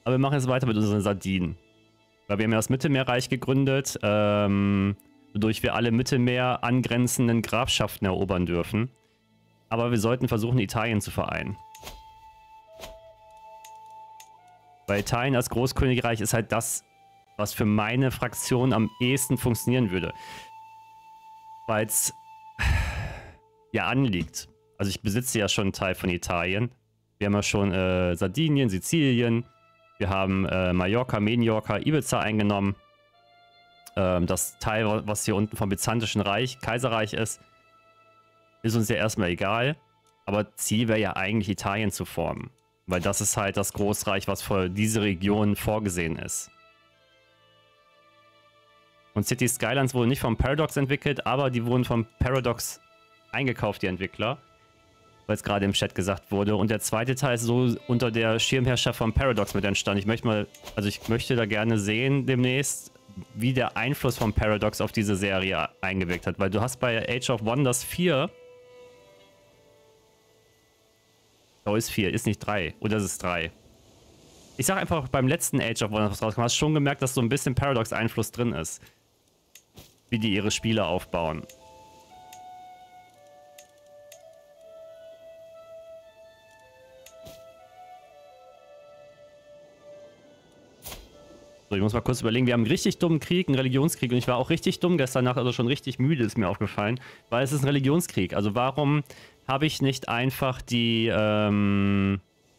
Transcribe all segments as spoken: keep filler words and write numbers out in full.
Aber wir machen jetzt weiter mit unseren Sardinen. Weil wir haben ja das Mittelmeerreich gegründet, ähm, wodurch wir alle Mittelmeer angrenzenden Grafschaften erobern dürfen. Aber wir sollten versuchen, Italien zu vereinen. Weil Italien als Großkönigreich ist halt das, was für meine Fraktion am ehesten funktionieren würde. Weil es ja anliegt. Also ich besitze ja schon einen Teil von Italien. Wir haben ja schon äh, Sardinien, Sizilien. Wir haben äh, Mallorca, Menorca, Ibiza eingenommen. Ähm, das Teil, was hier unten vom Byzantischen Reich, Kaiserreich ist, ist uns ja erstmal egal. Aber Ziel wäre ja eigentlich Italien zu formen. Weil das ist halt das Großreich, was für diese Region vorgesehen ist. Und City Skylines wurden nicht vom Paradox entwickelt, aber die wurden vom Paradox eingekauft, die Entwickler. Weil es gerade im Chat gesagt wurde. Und der zweite Teil ist so unter der Schirmherrschaft vom Paradox mit entstanden. Ich möchte mal, also ich möchte da gerne sehen demnächst, wie der Einfluss vom Paradox auf diese Serie eingewirkt hat. Weil du hast bei Age of Wonders vier... Oh, ist vier, ist nicht drei. Oder ist es drei? Ich sag einfach, beim letzten Age of Wonders, was rauskam, hast du schon gemerkt, dass so ein bisschen Paradox-Einfluss drin ist. Wie die ihre Spiele aufbauen. So, ich muss mal kurz überlegen, wir haben einen richtig dummen Krieg, einen Religionskrieg, und ich war auch richtig dumm gestern Nacht, also schon richtig müde, ist mir aufgefallen, weil es ist ein Religionskrieg. Also warum habe ich nicht einfach die, ähm,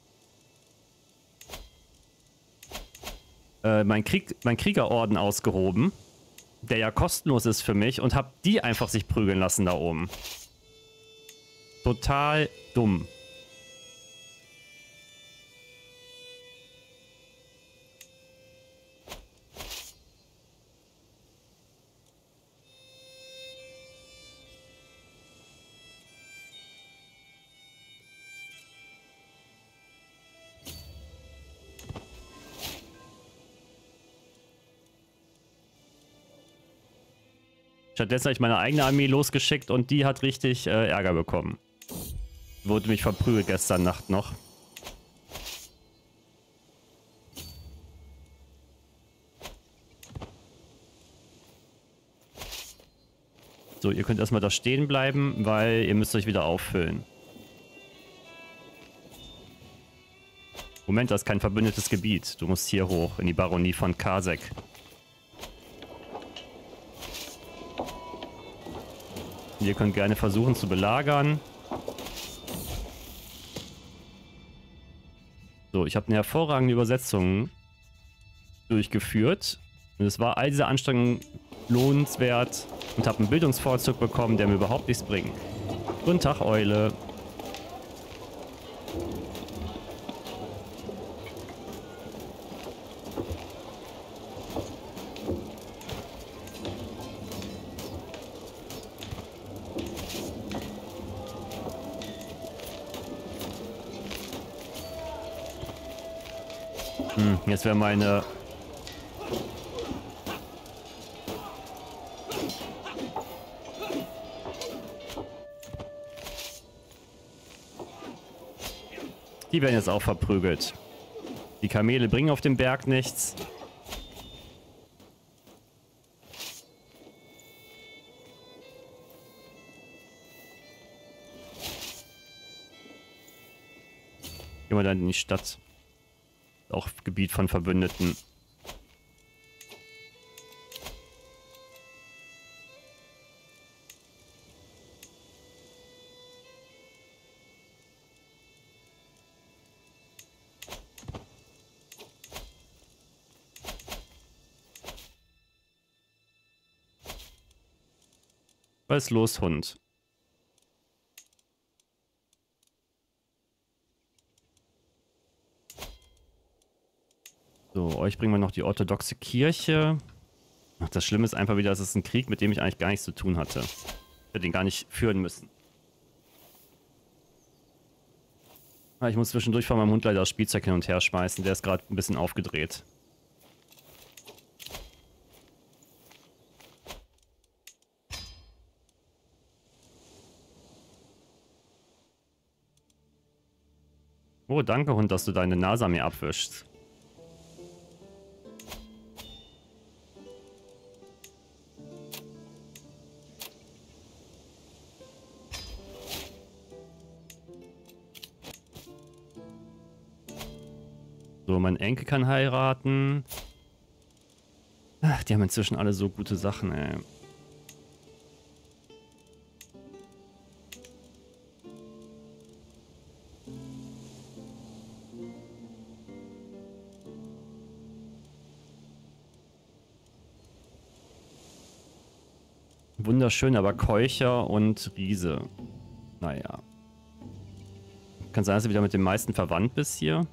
äh, mein, Krieg, mein Kriegerorden ausgehoben, der ja kostenlos ist für mich, und habe die einfach sich prügeln lassen da oben. Total dumm. Stattdessen habe ich meine eigene Armee losgeschickt und die hat richtig äh, Ärger bekommen. Wurde mich verprügelt gestern Nacht noch. So, ihr könnt erstmal da stehen bleiben, weil ihr müsst euch wieder auffüllen. Moment, das ist kein verbündetes Gebiet. Du musst hier hoch, in die Baronie von Kasek. Ihr könnt gerne versuchen zu belagern. So, ich habe eine hervorragende Übersetzung durchgeführt. Und es war all diese Anstrengung lohnenswert und habe einen Bildungsvorzug bekommen, der mir überhaupt nichts bringt. Guten Tag, Eule. Hm, jetzt wäre meine... Die werden jetzt auch verprügelt. Die Kamele bringen auf dem Berg nichts. Gehen wir dann in die Stadt. Auch Gebiet von Verbündeten. Was ist los, Hund? So, euch bringen wir noch die orthodoxe Kirche. Ach, das Schlimme ist einfach wieder, dass es ein Krieg, mit dem ich eigentlich gar nichts zu tun hatte. Ich hätte den gar nicht führen müssen. Ah, ich muss zwischendurch von meinem Hund leider das Spielzeug hin und her schmeißen. Der ist gerade ein bisschen aufgedreht. Oh, danke, Hund, dass du deine Nase an mir abwischst. So, mein Enkel kann heiraten. Ach, die haben inzwischen alle so gute Sachen, ey. Wunderschön, aber Keucher und Riese. Naja. Kann sein, dass du wieder mit den meisten verwandt bist hier.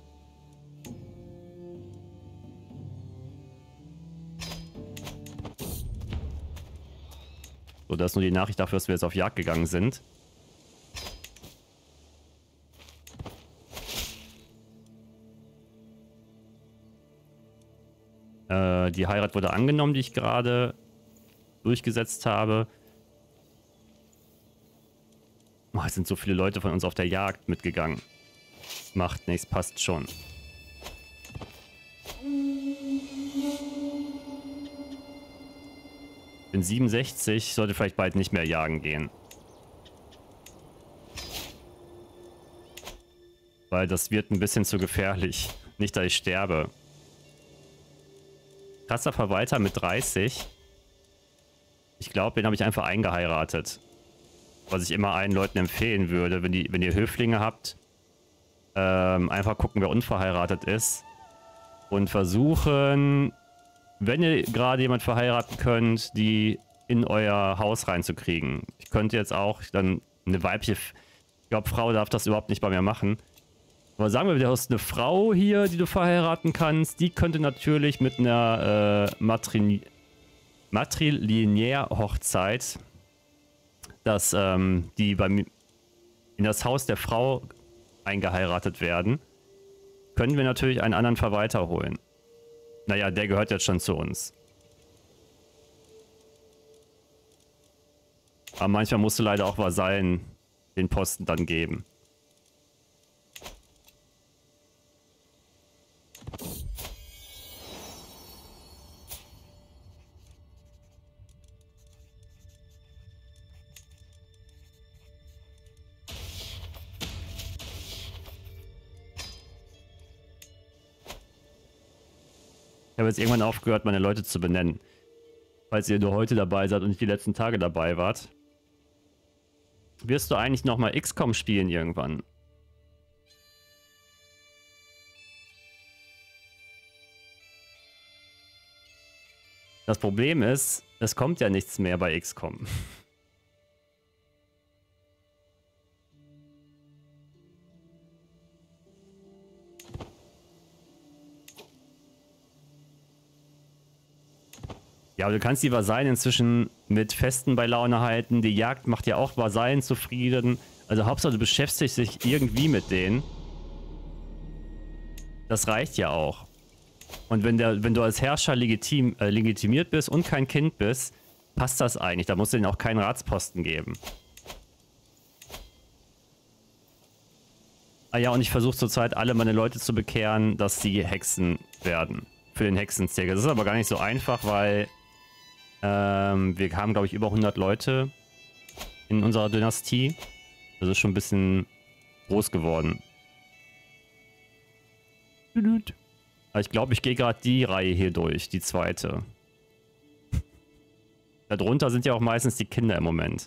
So, das ist nur die Nachricht dafür, dass wir jetzt auf Jagd gegangen sind. Äh, die Heirat wurde angenommen, die ich gerade durchgesetzt habe. Oh, es sind so viele Leute von uns auf der Jagd mitgegangen. Macht nichts, passt schon. Bin siebenundsechzig, sollte vielleicht bald nicht mehr jagen gehen. Weil das wird ein bisschen zu gefährlich. Nicht, dass ich sterbe. Krasser Verwalter mit dreißig. Ich glaube, den habe ich einfach eingeheiratet. Was ich immer allen Leuten empfehlen würde, wenn, die, wenn ihr Höflinge habt, ähm, einfach gucken, wer unverheiratet ist. Und versuchen, wenn ihr gerade jemand verheiraten könnt, die in euer Haus reinzukriegen. Ich könnte jetzt auch dann eine weibliche, ich glaube, Frau darf das überhaupt nicht bei mir machen. Aber sagen wir, du hast eine Frau hier, die du verheiraten kannst, die könnte natürlich mit einer äh, Matrini Matrilinear-Hochzeit, dass ähm, die bei mir in das Haus der Frau eingeheiratet werden, können wir natürlich einen anderen Verwalter holen. Naja, der gehört jetzt schon zu uns. Aber manchmal musst du leider auch Vasallen den Posten dann geben. Ich habe jetzt irgendwann aufgehört, meine Leute zu benennen. Falls ihr nur heute dabei seid und nicht die letzten Tage dabei wart. Wirst du eigentlich nochmal X COM spielen irgendwann? Das Problem ist, es kommt ja nichts mehr bei X COM. Ja, aber du kannst die Vasallen inzwischen mit Festen bei Laune halten. Die Jagd macht ja auch Vasallen zufrieden. Also Hauptsache du beschäftigst dich irgendwie mit denen. Das reicht ja auch. Und wenn, der, wenn du als Herrscher legitim, äh, legitimiert bist und kein Kind bist, passt das eigentlich. Da musst du denen auch keinen Ratsposten geben. Ah ja, und ich versuche zurzeit alle meine Leute zu bekehren, dass sie Hexen werden. Für den Hexenzirkel. Das ist aber gar nicht so einfach, weil ähm, wir haben, glaube ich, über hundert Leute in unserer Dynastie. Das ist schon ein bisschen groß geworden. Aber ich glaube, ich gehe gerade die Reihe hier durch, die zweite. Darunter sind ja auch meistens die Kinder im Moment.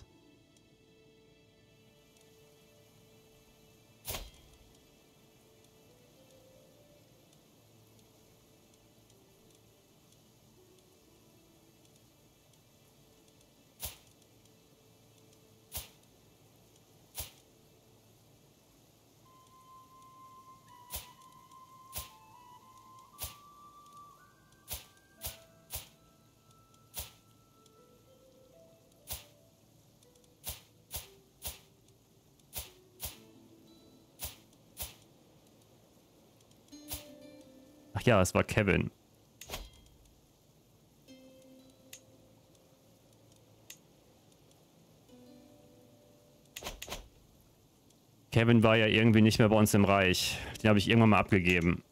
Ach ja, es war Kevin. Kevin war ja irgendwie nicht mehr bei uns im Reich. Den habe ich irgendwann mal abgegeben.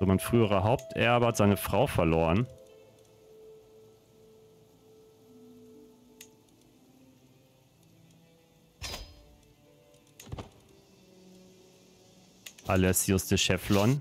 So, mein früherer Haupterbe hat seine Frau verloren. Alessius de Cheflon.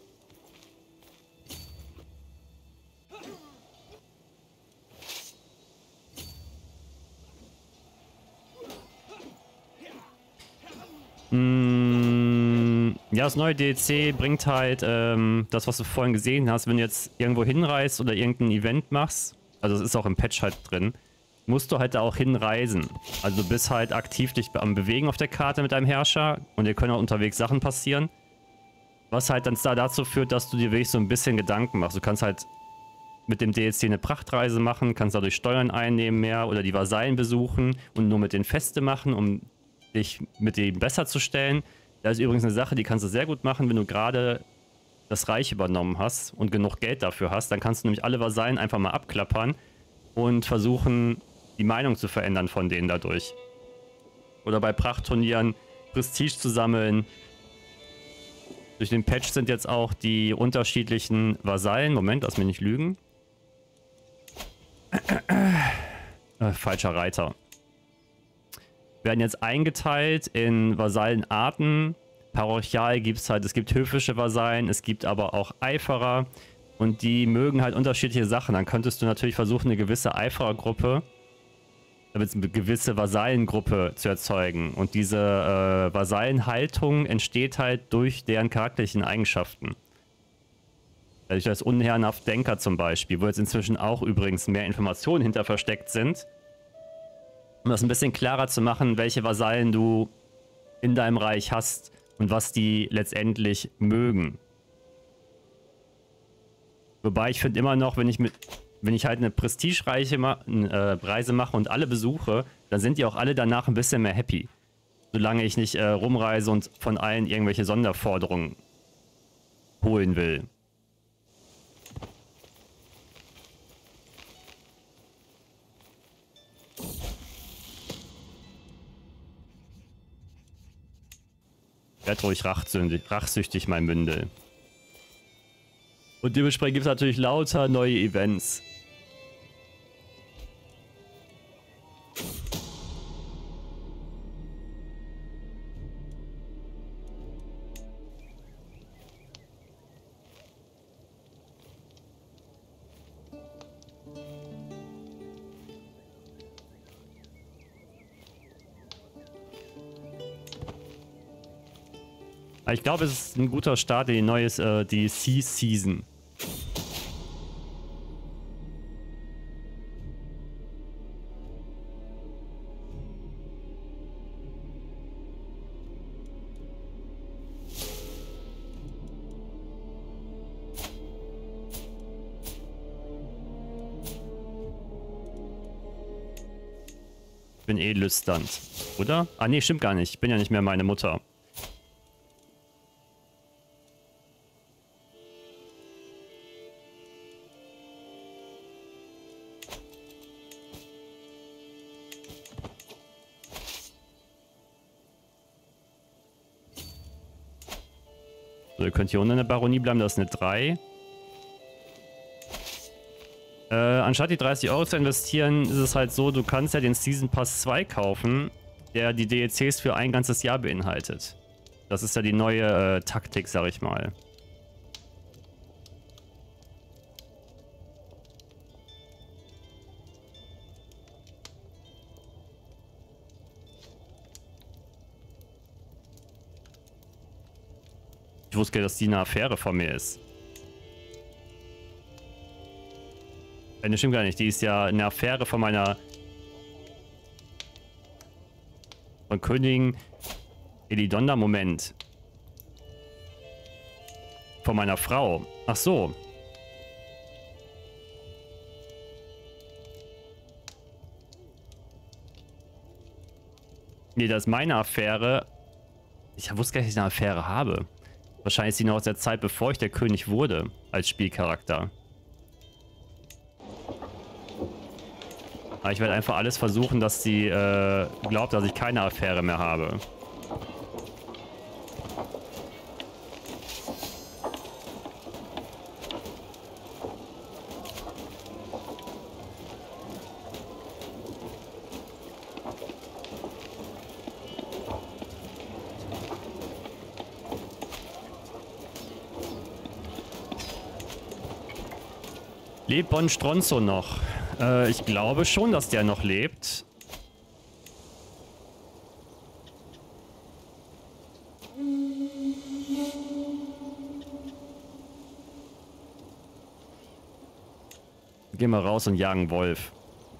Mm, ja, das neue D L C bringt halt ähm, das, was du vorhin gesehen hast. Wenn du jetzt irgendwo hinreist oder irgendein Event machst, also es ist auch im Patch halt drin, musst du halt da auch hinreisen. Also du bist halt aktiv dich am Bewegen auf der Karte mit deinem Herrscher und dir können auch unterwegs Sachen passieren. Was halt dann da dazu führt, dass du dir wirklich so ein bisschen Gedanken machst. Du kannst halt mit dem D L C eine Prachtreise machen, kannst dadurch Steuern einnehmen mehr oder die Vasallen besuchen und nur mit den Feste machen, um dich mit dem besser zu stellen. Das ist übrigens eine Sache, die kannst du sehr gut machen, wenn du gerade das Reich übernommen hast und genug Geld dafür hast. Dann kannst du nämlich alle Vasallen einfach mal abklappern und versuchen, die Meinung zu verändern von denen dadurch. Oder bei Prachtturnieren Prestige zu sammeln. Durch den Patch sind jetzt auch die unterschiedlichen Vasallen. Moment, lass mich nicht lügen. Äh, falscher Reiter. Werden jetzt eingeteilt in Vasallenarten. Parochial gibt es halt, es gibt höfische Vasallen, es gibt aber auch Eiferer. Und die mögen halt unterschiedliche Sachen. Dann könntest du natürlich versuchen, eine gewisse Eiferergruppe, eine gewisse Vasallengruppe zu erzeugen. Und diese äh, Vasallenhaltung entsteht halt durch deren charakterlichen Eigenschaften. Dadurch als unherrenhaft Denker zum Beispiel, wo jetzt inzwischen auch übrigens mehr Informationen hinter versteckt sind. Um das ein bisschen klarer zu machen, welche Vasallen du in deinem Reich hast und was die letztendlich mögen. Wobei ich finde immer noch, wenn ich mit, wenn ich halt eine Prestigereise ma äh, Reise mache und alle besuche, dann sind die auch alle danach ein bisschen mehr happy. Solange ich nicht äh, rumreise und von allen irgendwelche Sonderforderungen holen will. Werd ruhig rachsüchtig, rachsüchtig, mein Mündel. Und dementsprechend gibt es natürlich lauter neue Events. Ich glaube, es ist ein guter Start in die neue äh, D L C-Season. Ich bin eh lüsternd, oder? Ah nee, stimmt gar nicht. Ich bin ja nicht mehr meine Mutter. So, ihr könnt hier unten in der Baronie bleiben, das ist eine drei. Äh, anstatt die dreißig Euro zu investieren, ist es halt so, du kannst ja den Season Pass zwei kaufen, der die D L Cs für ein ganzes Jahr beinhaltet. Das ist ja die neue äh, Taktik, sag ich mal. Ich wusste gar nicht, dass die eine Affäre von mir ist. Äh, das stimmt gar nicht. Die ist ja eine Affäre von meiner... Von Königin Elidonda. Moment. Von meiner Frau. Ach so. Nee, das ist meine Affäre. Ich wusste gar nicht, dass ich eine Affäre habe. Wahrscheinlich ist sie noch aus der Zeit, bevor ich der König wurde, als Spielcharakter. Aber ich werde einfach alles versuchen, dass sie äh, glaubt, dass ich keine Affäre mehr habe. Lebt Bon Stronzo noch? Äh, ich glaube schon, dass der noch lebt. Gehen wir raus und jagen Wolf.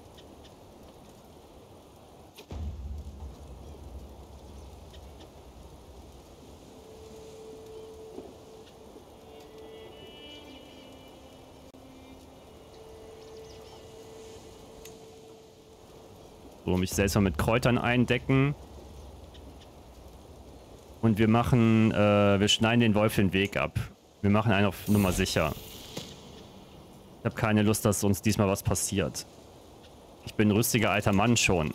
So, mich selbst mal mit Kräutern eindecken. Und wir machen, äh, wir schneiden den Wolf den Weg ab. Wir machen einen auf Nummer sicher. Ich habe keine Lust, dass uns diesmal was passiert. Ich bin ein rüstiger alter Mann schon.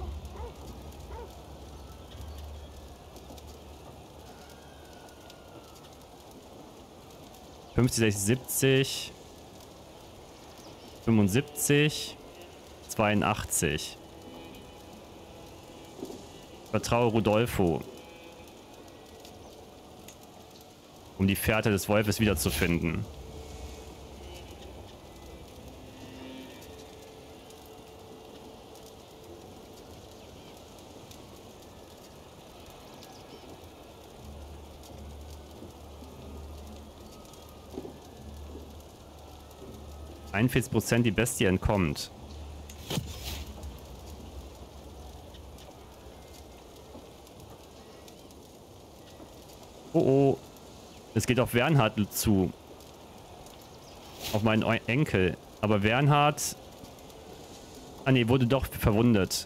fünfzig, sechzig, siebzig. fünfundsiebzig. zweiundachtzig. Vertraue Rudolfo. Um die Fährte des Wolfes wiederzufinden. einundvierzig Prozent die Bestie entkommt. Oh oh. Es geht auf Wernhard zu. Auf meinen Enkel. Aber Wernhard... Ah ne, wurde doch verwundet.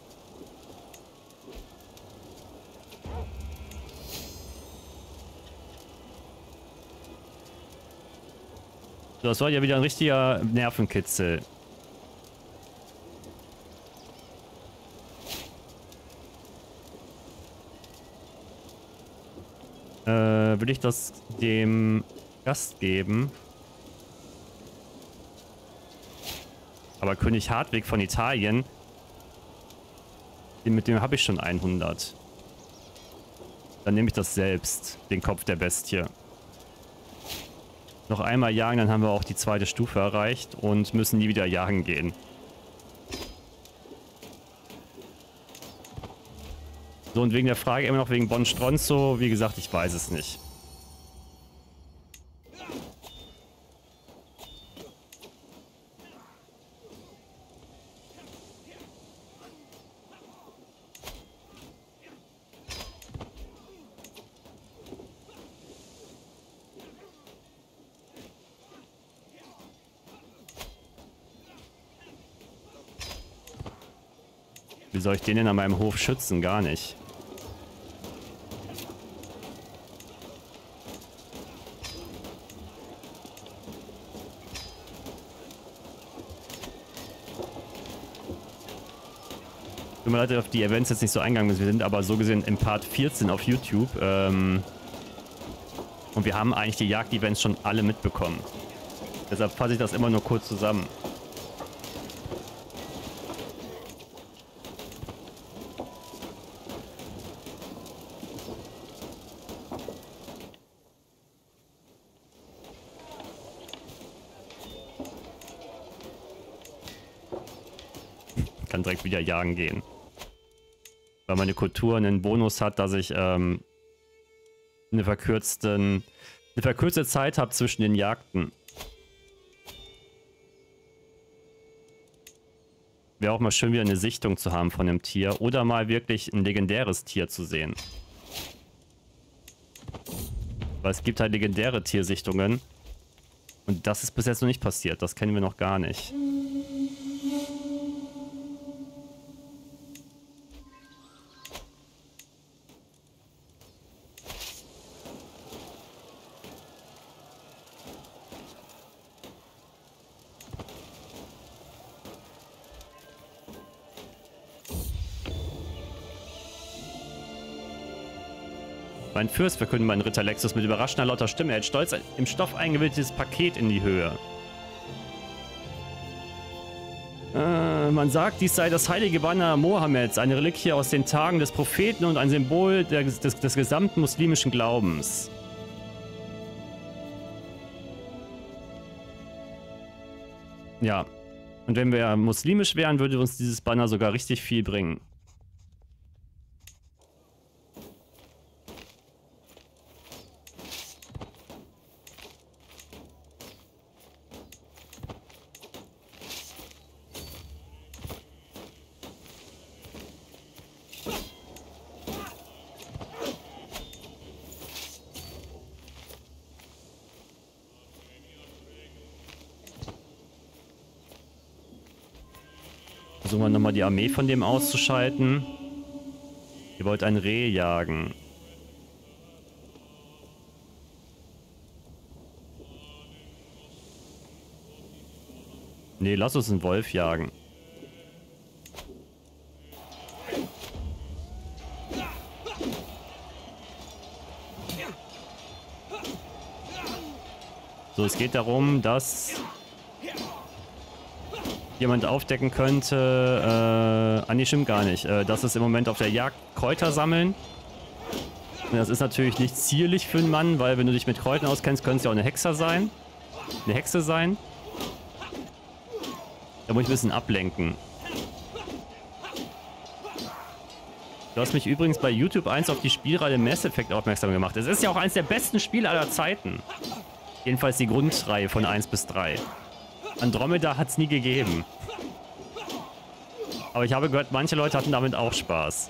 So, das war ja wieder ein richtiger Nervenkitzel. Äh, will ich das dem Gast geben? Aber König Hartwig von Italien, mit dem habe ich schon hundert. Dann nehme ich das selbst, den Kopf der Bestie. Noch einmal jagen, dann haben wir auch die zweite Stufe erreicht und müssen nie wieder jagen gehen. So, und wegen der Frage immer noch wegen Bon Stronzo, wie gesagt, ich weiß es nicht. Wie soll ich den denn an meinem Hof schützen? Gar nicht. Tut mir leid, auf die Events jetzt nicht so eingegangen sind. Wir sind aber so gesehen im Part vierzehn auf YouTube. Ähm, und wir haben eigentlich die Jagd-Events schon alle mitbekommen. Deshalb fasse ich das immer nur kurz zusammen. Kann direkt wieder jagen gehen. Weil meine Kultur einen Bonus hat, dass ich ähm, eine, verkürzten, eine verkürzte Zeit habe zwischen den Jagden. Wäre auch mal schön, wieder eine Sichtung zu haben von einem Tier. Oder mal wirklich ein legendäres Tier zu sehen. Weil es gibt halt legendäre Tiersichtungen. Und das ist bis jetzt noch nicht passiert. Das kennen wir noch gar nicht. Mein Fürst, verkündet mein Ritter Lexus mit überraschender lauter Stimme. Er hält stolz im Stoff eingewickeltes Paket in die Höhe. Äh, man sagt, dies sei das heilige Banner Mohammeds, eine Reliquie aus den Tagen des Propheten und ein Symbol der, des, des gesamten muslimischen Glaubens. Ja. Und wenn wir muslimisch wären, würde uns dieses Banner sogar richtig viel bringen. Versuchen wir nochmal die Armee von dem auszuschalten. Ihr wollt ein Reh jagen. Nee, lass uns einen Wolf jagen. So, es geht darum, dass jemand aufdecken könnte, äh, ah nee, stimmt gar nicht, äh, dass es im Moment auf der Jagd Kräuter sammeln. Und das ist natürlich nicht zierlich für einen Mann, weil wenn du dich mit Kräutern auskennst, könnte es ja auch eine Hexe sein. Eine Hexe sein. Da muss ich ein bisschen ablenken. Du hast mich übrigens bei YouTube eins auf die Spielreihe Mass Effect aufmerksam gemacht. Es ist ja auch eines der besten Spiele aller Zeiten. Jedenfalls die Grundreihe von eins bis drei. Andromeda hat es nie gegeben. Aber ich habe gehört, manche Leute hatten damit auch Spaß.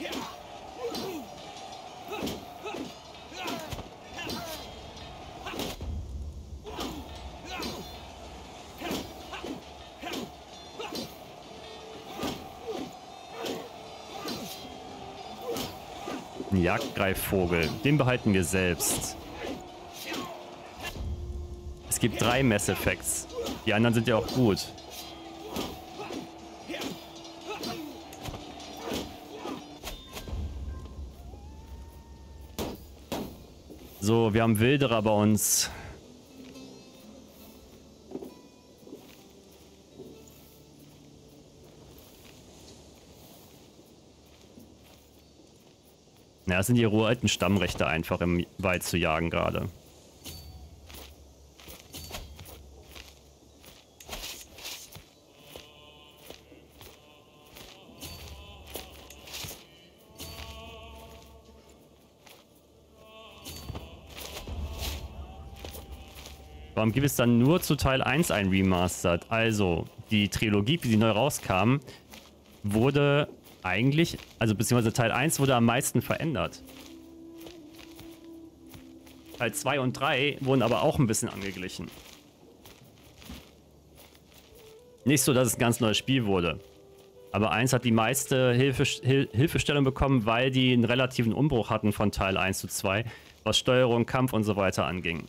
Ein Jagdgreifvogel. Den behalten wir selbst. Es gibt drei Mass Effects. Die anderen sind ja auch gut. So, wir haben Wilderer bei uns. Ja, das sind die uralten Stammrechte einfach im Wald zu jagen gerade. Warum gibt es dann nur zu Teil eins ein Remastered? Also, die Trilogie, wie sie neu rauskam, wurde eigentlich, also beziehungsweise Teil eins wurde am meisten verändert. Teil zwei und drei wurden aber auch ein bisschen angeglichen. Nicht so, dass es ein ganz neues Spiel wurde. Aber eins hat die meiste Hilfe, Hil Hilfestellung bekommen, weil die einen relativen Umbruch hatten von Teil eins zu zwei, was Steuerung, Kampf und so weiter anging.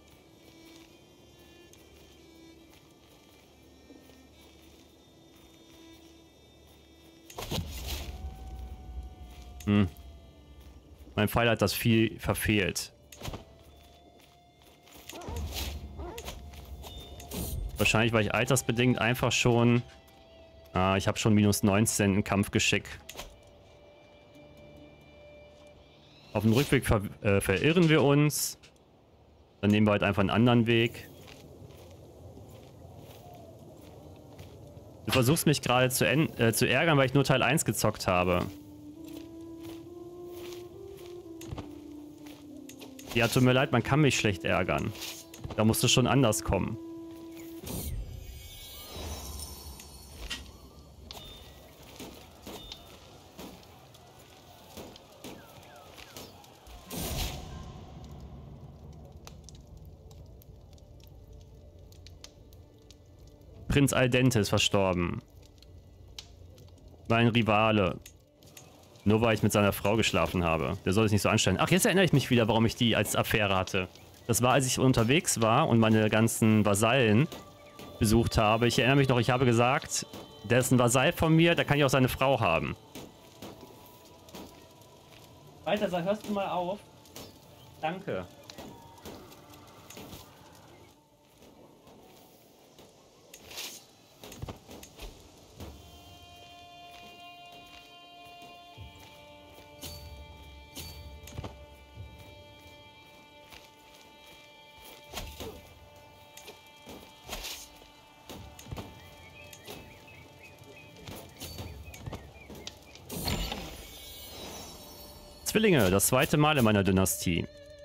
Hm. Mein Pfeil hat das viel verfehlt. Wahrscheinlich, weil ich altersbedingt einfach schon... Ah, ich habe schon minus neunzehn im Kampfgeschick. Auf dem Rückweg ver äh, verirren wir uns. Dann nehmen wir halt einfach einen anderen Weg. Du versuchst mich gerade zu, äh, zu ärgern, weil ich nur Teil eins gezockt habe. Ja, tut mir leid, man kann mich schlecht ärgern. Da musst du schon anders kommen. Prinz Aldente ist verstorben. Mein Rivale. Nur weil ich mit seiner Frau geschlafen habe. Der soll sich nicht so anstellen. Ach, jetzt erinnere ich mich wieder, warum ich die als Affäre hatte. Das war, als ich unterwegs war und meine ganzen Vasallen besucht habe. Ich erinnere mich noch, ich habe gesagt, der ist ein Vasall von mir, der kann ja auch seine Frau haben. Balthasar, hörst du mal auf? Danke. Zwillinge, das zweite Mal in meiner Dynastie.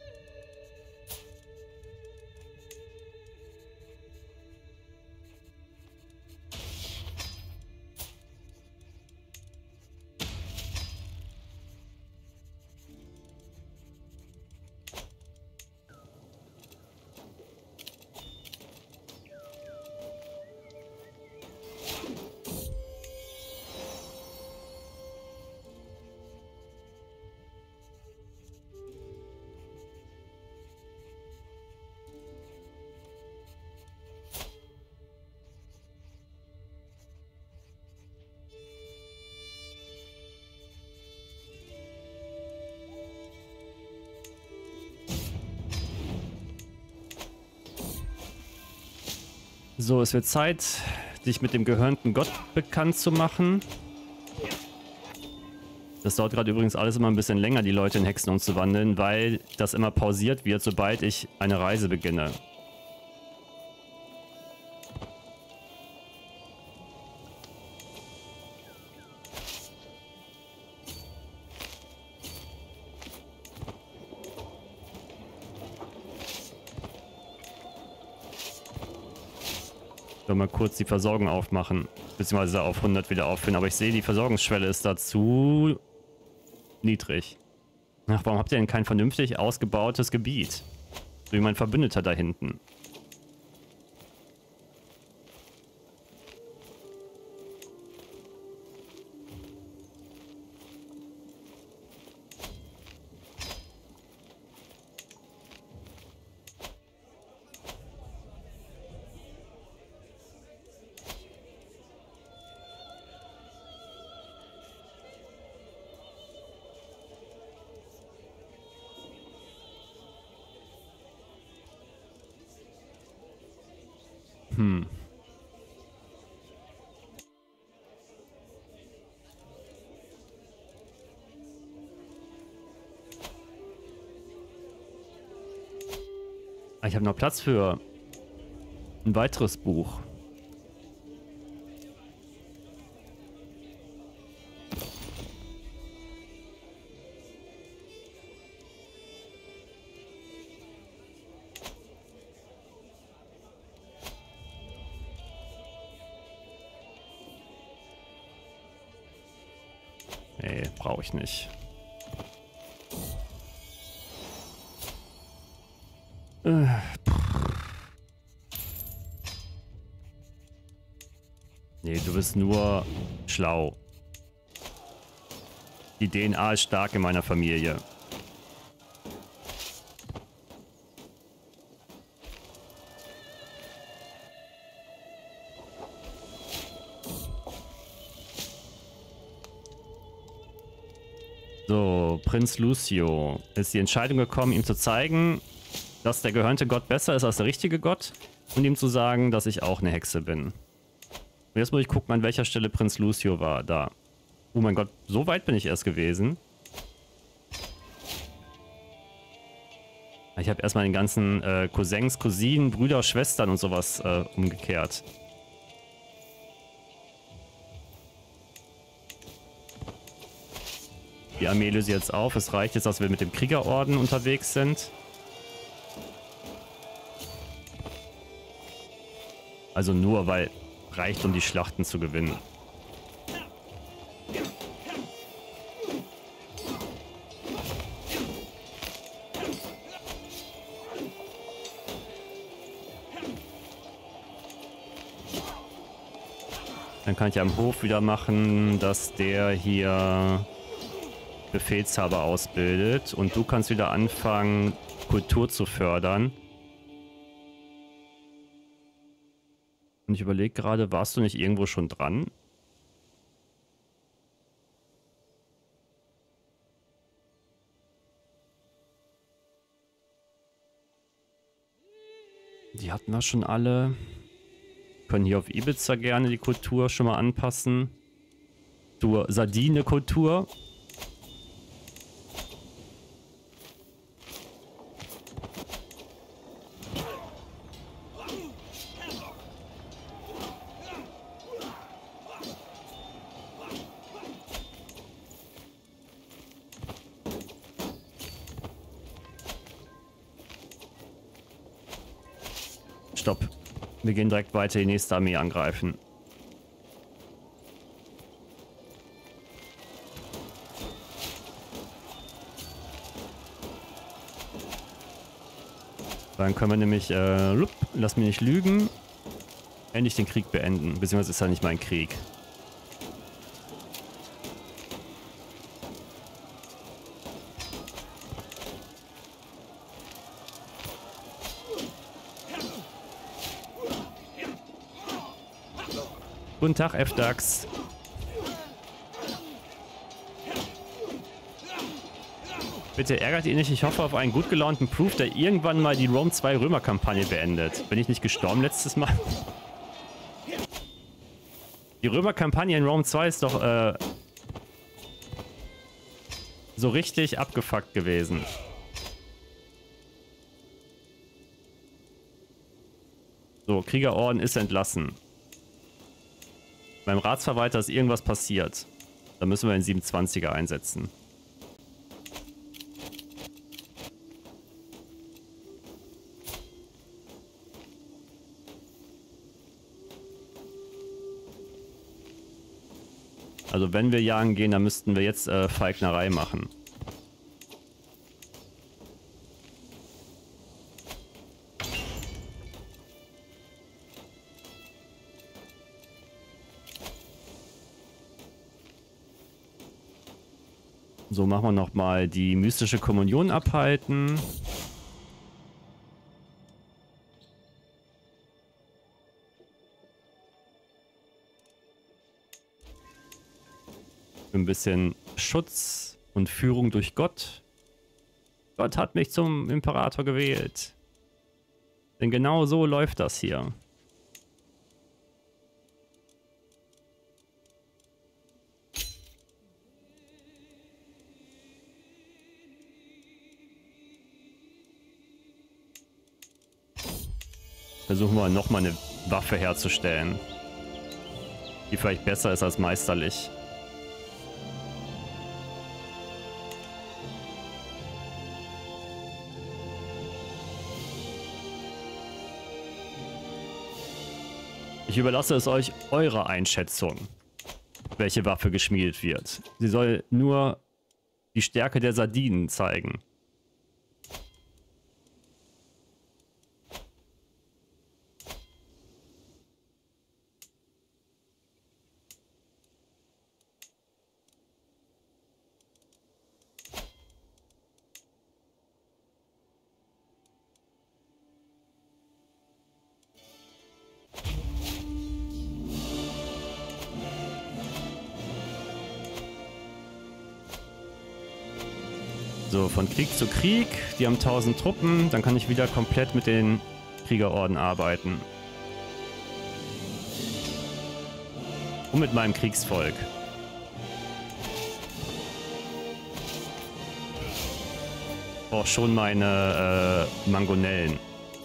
So, es wird Zeit, dich mit dem gehörnten Gott bekannt zu machen. Das dauert gerade übrigens alles immer ein bisschen länger, die Leute in Hexen umzuwandeln, weil das immer pausiert wird, sobald ich eine Reise beginne. Mal kurz die Versorgung aufmachen, beziehungsweise auf hundert wieder aufführen, aber ich sehe, die Versorgungsschwelle ist da zu niedrig. Ach, warum habt ihr denn kein vernünftig ausgebautes Gebiet? So wie mein Verbündeter da hinten. Hm. Ich habe noch Platz für ein weiteres Buch. Nee, brauche ich nicht. Äh, nee, du bist nur schlau. Die D N A ist stark in meiner Familie. So, Prinz Lucio. Ist die Entscheidung gekommen, ihm zu zeigen, dass der gehörnte Gott besser ist als der richtige Gott und ihm zu sagen, dass ich auch eine Hexe bin. Und jetzt muss ich gucken, an welcher Stelle Prinz Lucio war. Da. Oh mein Gott, so weit bin ich erst gewesen. Ich habe erstmal den ganzen äh, Cousins, Cousinen, Brüder, Schwestern und sowas äh, umgekehrt. Die Armee löse jetzt auf. Es reicht jetzt, dass wir mit dem Kriegerorden unterwegs sind. Also nur, weil reicht, um die Schlachten zu gewinnen. Dann kann ich am Hof wieder machen, dass der hier Befehlshaber ausbildet. Und du kannst wieder anfangen, Kultur zu fördern. Und ich überlege gerade, warst du nicht irgendwo schon dran? Die hatten wir schon alle. Können hier auf Ibiza gerne die Kultur schon mal anpassen. Zur Sardine-Kultur. Stopp. Wir gehen direkt weiter die nächste Armee angreifen. Dann können wir nämlich, äh, lup, lass mich nicht lügen, endlich den Krieg beenden. Beziehungsweise ist ja nicht mein Krieg. Guten Tag, F-Dax. Bitte ärgert ihn nicht, ich hoffe auf einen gut gelaunten Proof, der irgendwann mal die Rome zwei Römer-Kampagne beendet. Bin ich nicht gestorben letztes Mal? Die Römer-Kampagne in Rome zwei ist doch äh, so richtig abgefuckt gewesen. So, Kriegerorden ist entlassen. Beim Ratsverwalter ist irgendwas passiert. Da müssen wir den siebenundzwanziger einsetzen. Also wenn wir jagen gehen, dann müssten wir jetzt äh, Falknerei machen. So, machen wir nochmal die mystische Kommunion abhalten. Ein bisschen Schutz und Führung durch Gott. Gott hat mich zum Imperator gewählt. Denn genau so läuft das hier. Versuchen wir nochmal eine Waffe herzustellen, die vielleicht besser ist als meisterlich. Ich überlasse es euch eurer Einschätzung, welche Waffe geschmiedet wird. Sie soll nur die Stärke der Sardinen zeigen. So, von Krieg zu Krieg. Die haben tausend Truppen. Dann kann ich wieder komplett mit den Kriegerorden arbeiten. Und mit meinem Kriegsvolk. Auch schon meine äh, Mangonellen.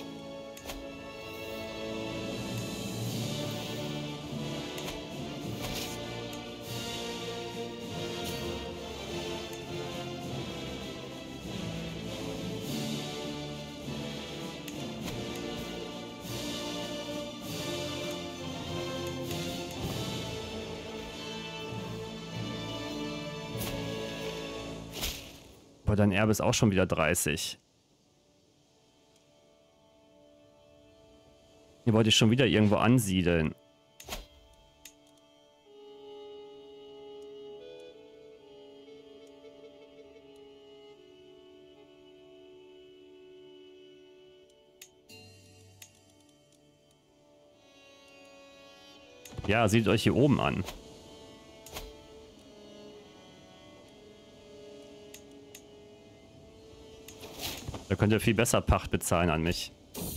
Aber dein Erbe ist auch schon wieder dreißig. Hier wollte ich schon wieder irgendwo ansiedeln. Ja, seht euch hier oben an. Da könnt ihr viel besser Pacht bezahlen an mich.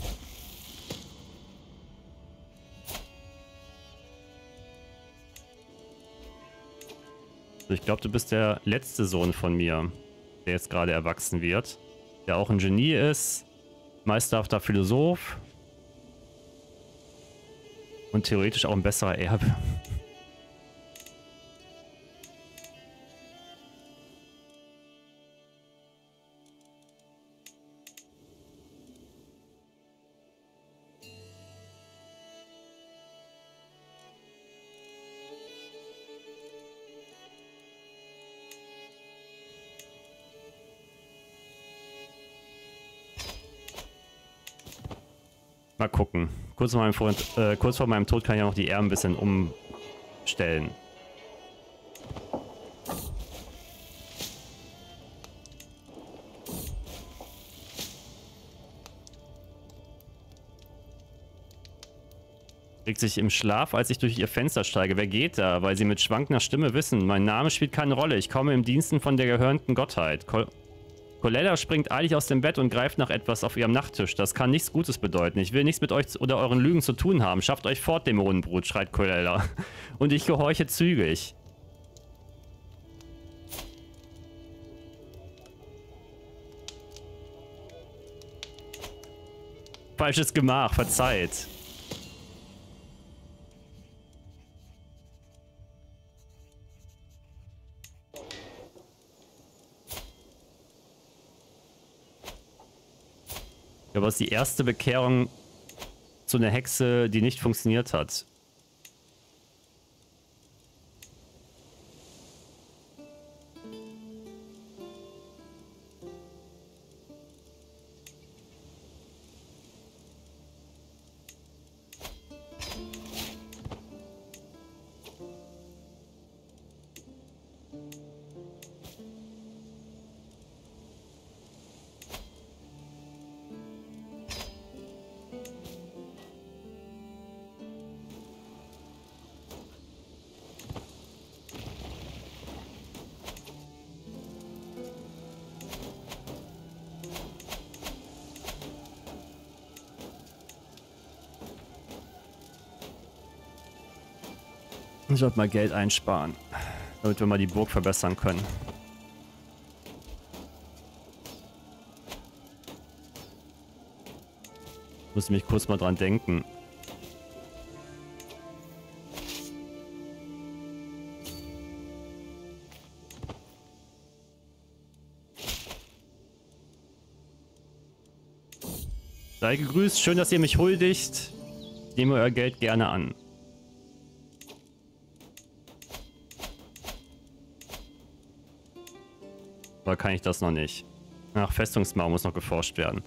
Also ich glaube, du bist der letzte Sohn von mir, der jetzt gerade erwachsen wird. Der auch ein Genie ist, meisterhafter Philosoph und theoretisch auch ein besserer Erbe. Mal gucken. Kurz vor meinem, vor, äh, kurz vor meinem Tod kann ich ja noch die Erben ein bisschen umstellen. Regt sich im Schlaf, als ich durch ihr Fenster steige. Wer geht da? Weil sie mit schwankender Stimme wissen. Mein Name spielt keine Rolle. Ich komme im Diensten von der gehörnten Gottheit. Col Colella springt eilig aus dem Bett und greift nach etwas auf ihrem Nachttisch. Das kann nichts Gutes bedeuten. Ich will nichts mit euch oder euren Lügen zu tun haben. Schafft euch fort, Dämonenbrut, schreit Colella. Und ich gehorche zügig. Falsches Gemach, verzeiht. Ich glaube, das ist die erste Bekehrung zu einer Hexe, die nicht funktioniert hat. Ich sollte mal Geld einsparen, damit wir mal die Burg verbessern können. Muss mich kurz mal dran denken. Sei gegrüßt, schön, dass ihr mich huldigt. Ich nehme euer Geld gerne an. Oder kann ich das noch nicht? Ach, Festungsmauer muss noch geforscht werden.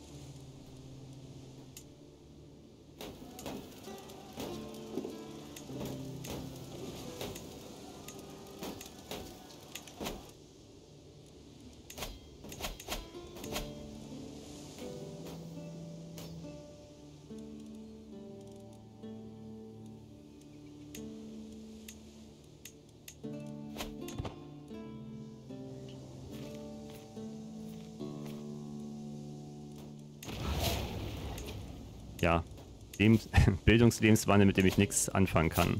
Ja, dem Bildungslebenswandel, mit dem ich nichts anfangen kann.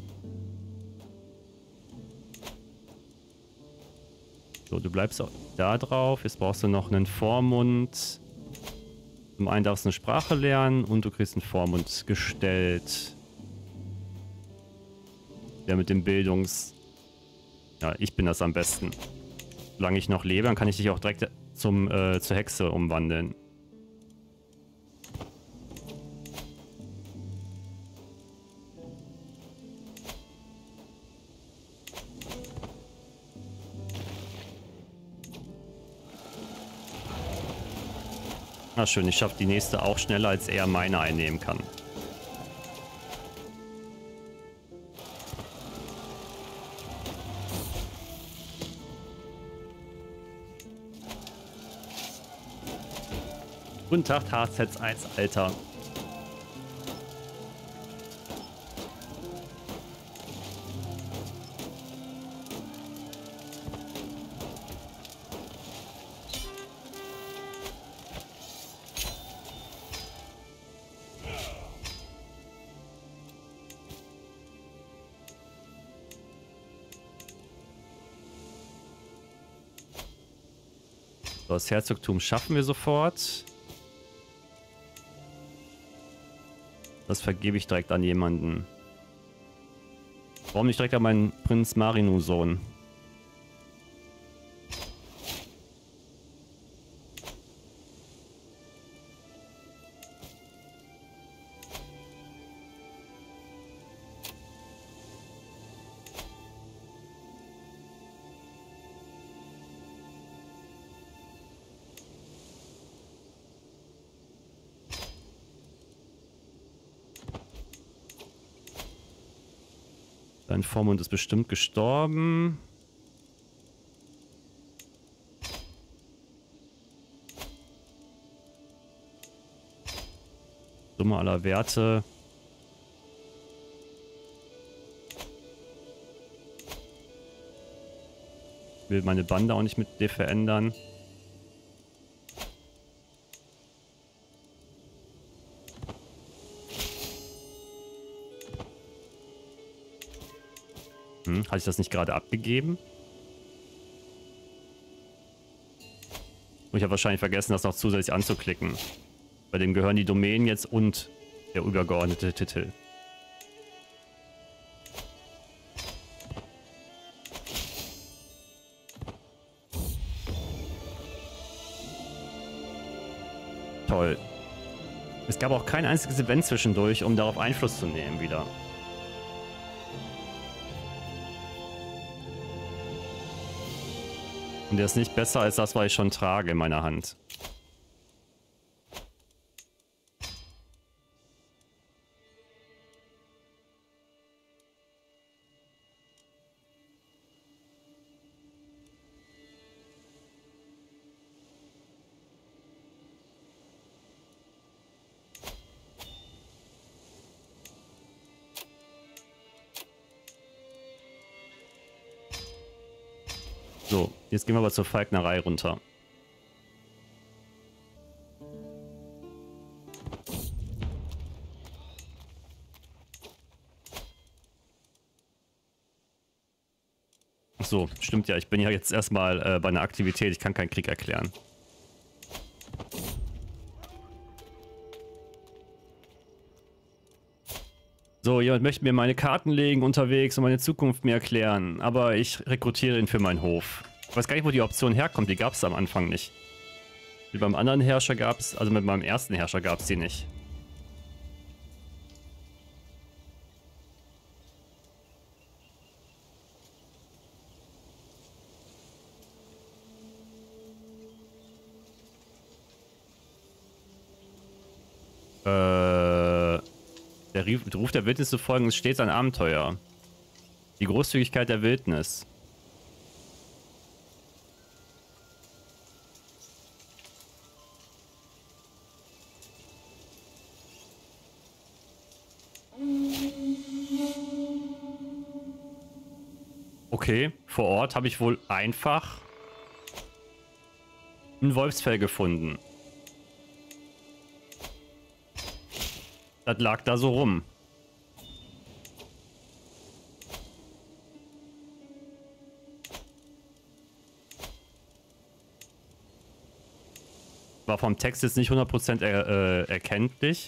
So, du bleibst auch da drauf. Jetzt brauchst du noch einen Vormund. Zum einen darfst du eine Sprache lernen und du kriegst einen Vormund gestellt. Der mit dem Bildungs... Ja, ich bin das am besten. Solange ich noch lebe, dann kann ich dich auch direkt zum, äh, zur Hexe umwandeln. Na schön, ich schaffe die nächste auch schneller, als er meine einnehmen kann. Guten Tag, H Z eins, Alter. Das Herzogtum schaffen wir sofort. Das vergebe ich direkt an jemanden. Warum nicht direkt an meinen Prinz Marinu-Sohn? Dein Vormund ist bestimmt gestorben. Summe aller Werte. Ich will meine Bande auch nicht mit dir verändern. Hm, hatte ich das nicht gerade abgegeben? Und ich habe wahrscheinlich vergessen, das noch zusätzlich anzuklicken. Bei dem gehören die Domänen jetzt und der übergeordnete Titel. Toll. Es gab auch kein einziges Event zwischendurch, um darauf Einfluss zu nehmen wieder. Und der ist nicht besser als das, was ich schon trage in meiner Hand. So, jetzt gehen wir aber zur Falknerei runter. Ach so, stimmt ja. Ich bin ja jetzt erstmal äh, bei einer Aktivität. Ich kann keinen Krieg erklären. So, jemand möchte mir meine Karten legen unterwegs und meine Zukunft mir erklären. Aber ich rekrutiere ihn für meinen Hof. Ich weiß gar nicht, wo die Option herkommt. Die gab es am Anfang nicht. Wie beim anderen Herrscher gab es, also mit meinem ersten Herrscher gab es die nicht. Äh, der Ruf der Wildnis zu folgen ist stets ein Abenteuer. Die Großzügigkeit der Wildnis. Okay, vor Ort habe ich wohl einfach ein Wolfsfell gefunden. Das lag da so rum. War vom Text jetzt nicht hundert Prozent er, äh, erkenntlich.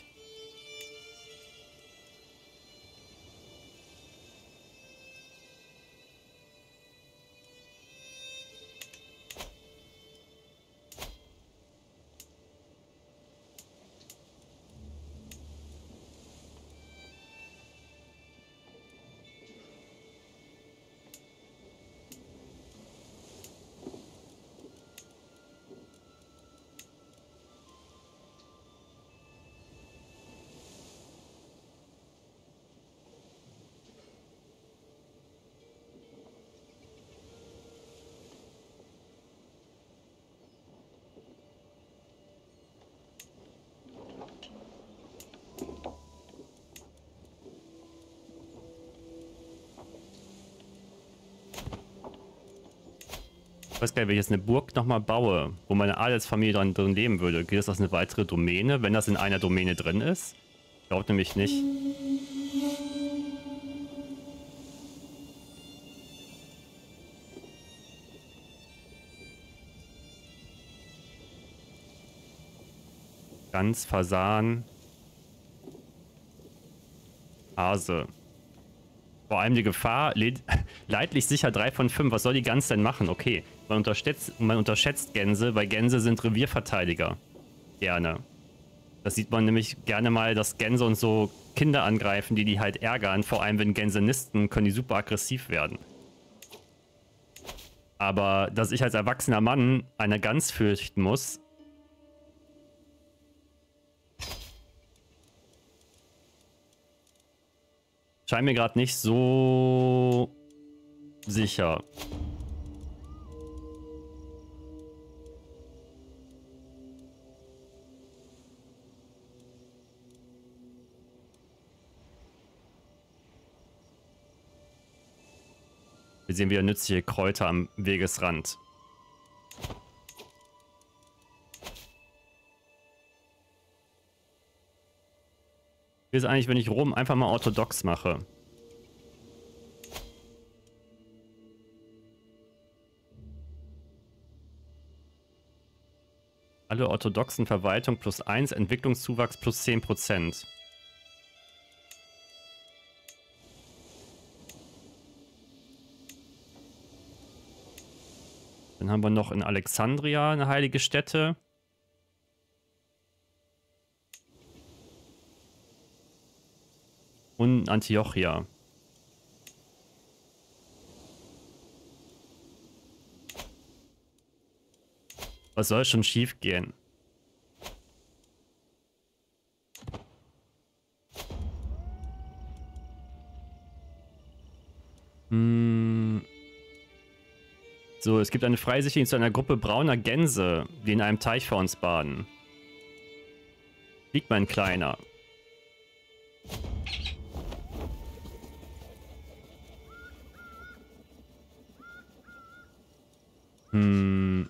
Ich weiß gar nicht, wenn ich jetzt eine Burg nochmal baue, wo meine Adelsfamilie dran, drin leben würde, geht das als eine weitere Domäne, wenn das in einer Domäne drin ist? Ich glaube nämlich nicht. Gans, Fasan, Hase. Vor allem die Gefahr, leidlich sicher drei von fünf. Was soll die Gans denn machen? Okay, man unterschätzt, man unterschätzt Gänse, weil Gänse sind Revierverteidiger. Gerne. Das sieht man nämlich gerne mal, dass Gänse und so Kinder angreifen, die die halt ärgern. Vor allem, wenn Gänse nisten, können die super aggressiv werden. Aber dass ich als erwachsener Mann eine Gans fürchten muss... Scheint mir gerade nicht so sicher. Wir sehen wieder nützliche Kräuter am Wegesrand. Wie ist eigentlich, wenn ich Rom einfach mal orthodox mache? Alle orthodoxen Verwaltung plus eins, Entwicklungszuwachs plus zehn Prozent. Dann haben wir noch in Alexandria eine heilige Stätte. Und Antiochia. Was soll schon schief gehen? Hm. So, es gibt eine Freisichtigung zu einer Gruppe brauner Gänse, die in einem Teich vor uns baden. Liegt mein Kleiner. Hm.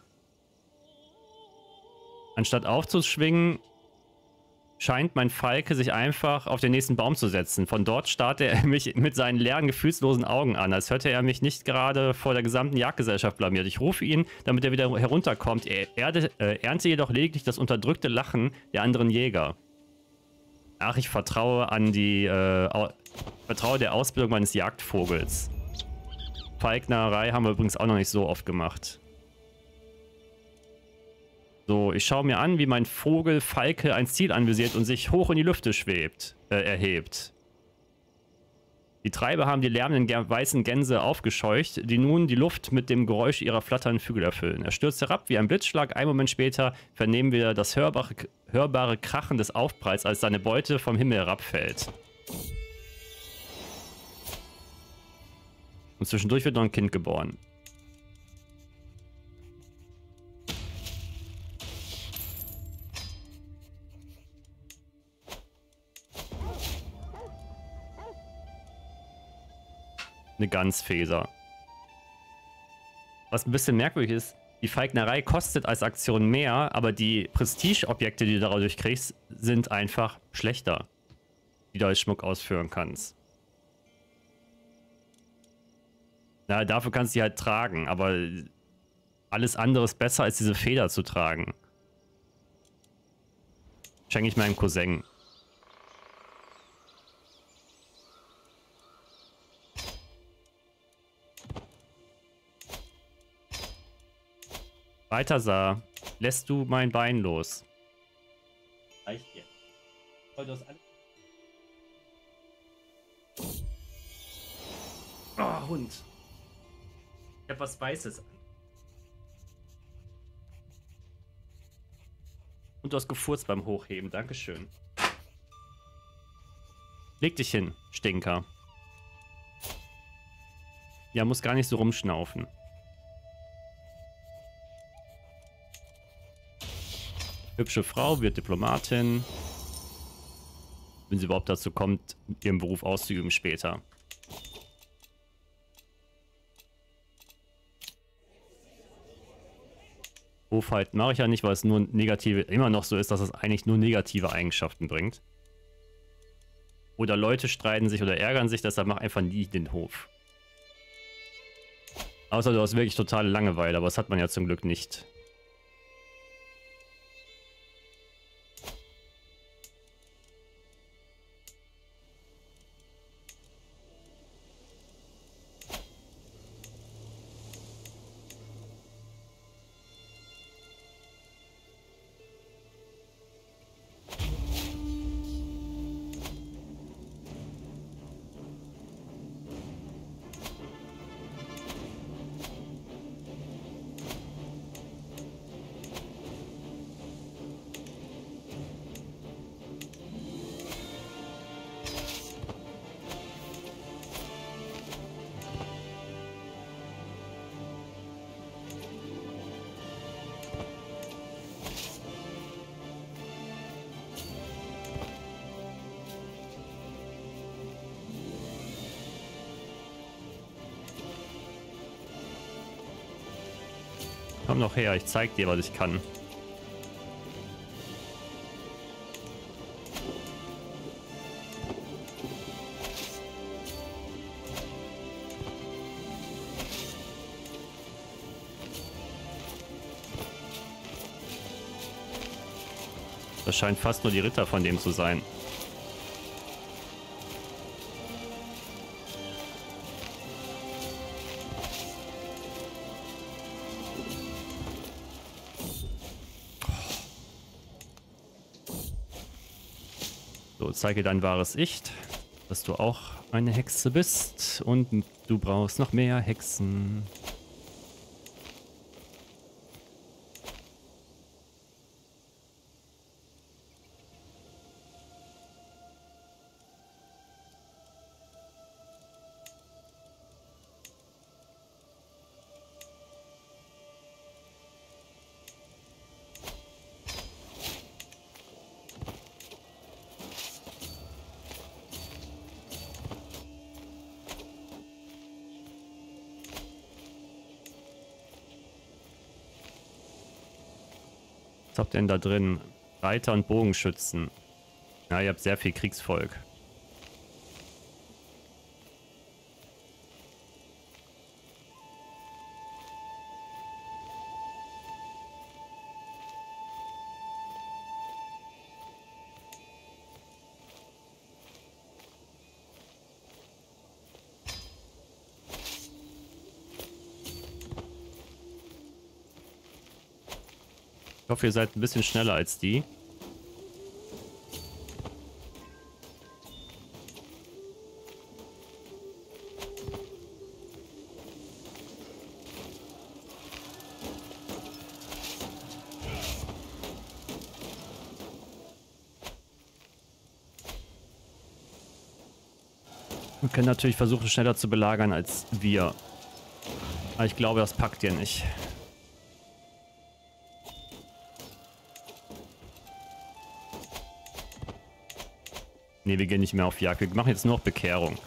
Anstatt aufzuschwingen, scheint mein Falke sich einfach auf den nächsten Baum zu setzen. Von dort starrt er mich mit seinen leeren, gefühlslosen Augen an, als hätte er mich nicht gerade vor der gesamten Jagdgesellschaft blamiert. Ich rufe ihn, damit er wieder herunterkommt. Er erde, äh, ernte jedoch lediglich das unterdrückte Lachen der anderen Jäger. Ach, ich vertraue an die, äh, vertraue der Ausbildung meines Jagdvogels. Falknerei haben wir übrigens auch noch nicht so oft gemacht. So, ich schaue mir an, wie mein Vogel Falke ein Ziel anvisiert und sich hoch in die Lüfte schwebt, äh, erhebt. Die Treiber haben die lärmenden weißen Gänse aufgescheucht, die nun die Luft mit dem Geräusch ihrer flatternden Flügel erfüllen. Er stürzt herab wie ein Blitzschlag. Einen Moment später vernehmen wir das hörbare, hörbare Krachen des Aufpralls, als seine Beute vom Himmel herabfällt. Und zwischendurch wird noch ein Kind geboren. Eine Ganzfeser. Was ein bisschen merkwürdig ist, die Falknerei kostet als Aktion mehr, aber die Prestigeobjekte, die du dadurch kriegst, sind einfach schlechter, die du als Schmuck ausführen kannst. Na, dafür kannst du die halt tragen, aber alles andere ist besser, als diese Feder zu tragen. Schenke ich meinem Cousin. Balthasar, lässt du mein Bein los? Reicht jetzt. Oh, du hast an oh, Hund. Ich hab was Weißes an. Und du hast gefurzt beim Hochheben. Dankeschön. Leg dich hin, Stinker. Ja, muss gar nicht so rumschnaufen. Hübsche Frau, wird Diplomatin. Wenn sie überhaupt dazu kommt, ihren Beruf auszuüben später. Hofheit mache ich ja nicht, weil es nur negative, immer noch so ist, dass es eigentlich nur negative Eigenschaften bringt. Oder Leute streiten sich oder ärgern sich, deshalb mach einfach nie den Hof. Außer du hast wirklich totale Langeweile, aber das hat man ja zum Glück nicht. Komm doch her, ich zeig dir, was ich kann. Das scheint fast nur die Ritter von dem zu sein. So, zeige dein wahres Ich, dass du auch eine Hexe bist und du brauchst noch mehr Hexen. Was habt ihr denn da drin? Reiter und Bogenschützen. Ja, ihr habt sehr viel Kriegsvolk. Ich hoffe, ihr seid ein bisschen schneller als die. Wir können natürlich versuchen, schneller zu belagern als wir. Aber ich glaube, das packt ihr nicht. Ne, wir gehen nicht mehr auf Jagd. Wir machen jetzt nur noch Bekehrung.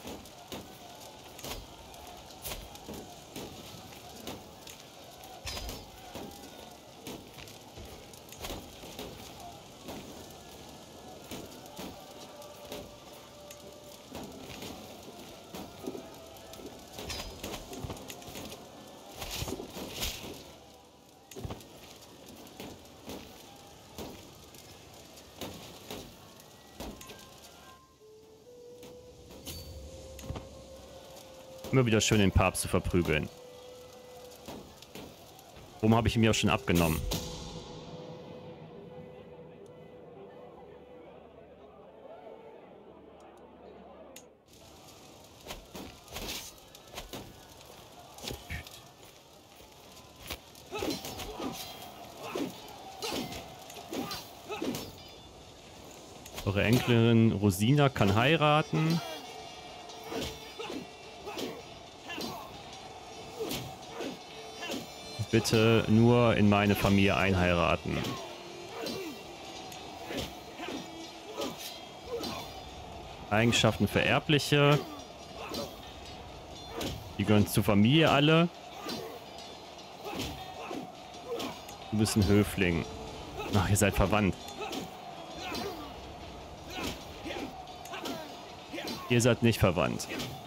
Immer wieder schön den Papst zu verprügeln. Warum habe ich ihn mir auch schon abgenommen? Eure Enkelin Rosina kann heiraten. Bitte nur in meine Familie einheiraten. Eigenschaften vererbliche. Die gehören zur Familie alle. Du bist ein Höfling. Ach, ihr seid verwandt. Ihr seid nicht verwandt.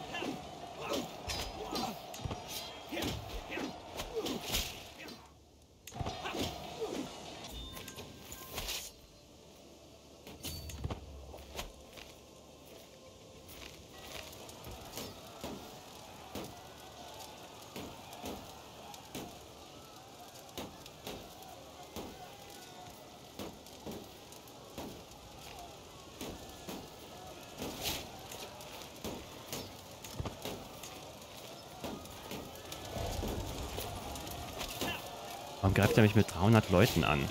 Warum greift er mich mit dreihundert Leuten an?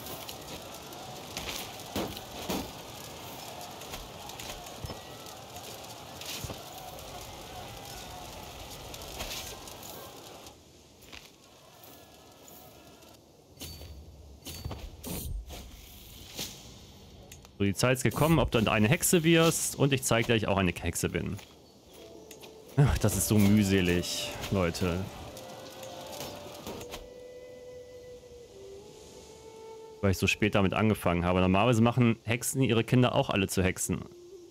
So, die Zeit ist gekommen, ob du eine Hexe wirst. Und ich zeige dir, dass ich auch eine Hexe bin. Ach, das ist so mühselig, Leute. Weil ich so spät damit angefangen habe. Normalerweise machen Hexen ihre Kinder auch alle zu Hexen.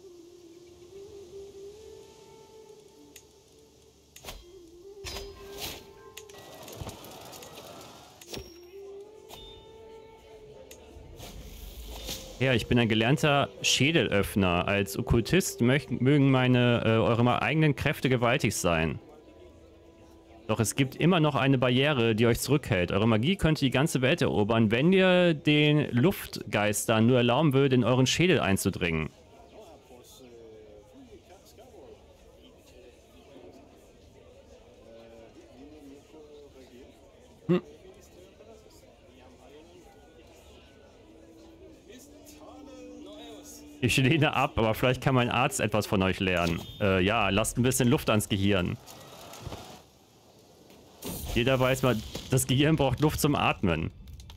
Ja, ich bin ein gelernter Schädelöffner. Als Okkultist mögen meine, äh, eure eigenen Kräfte gewaltig sein. Doch es gibt immer noch eine Barriere, die euch zurückhält. Eure Magie könnte die ganze Welt erobern, wenn ihr den Luftgeistern nur erlauben würdet, in euren Schädel einzudringen. Hm. Ich lehne ab, aber vielleicht kann mein Arzt etwas von euch lernen. Äh, ja, lasst ein bisschen Luft ans Gehirn. Jeder weiß mal, das Gehirn braucht Luft zum Atmen.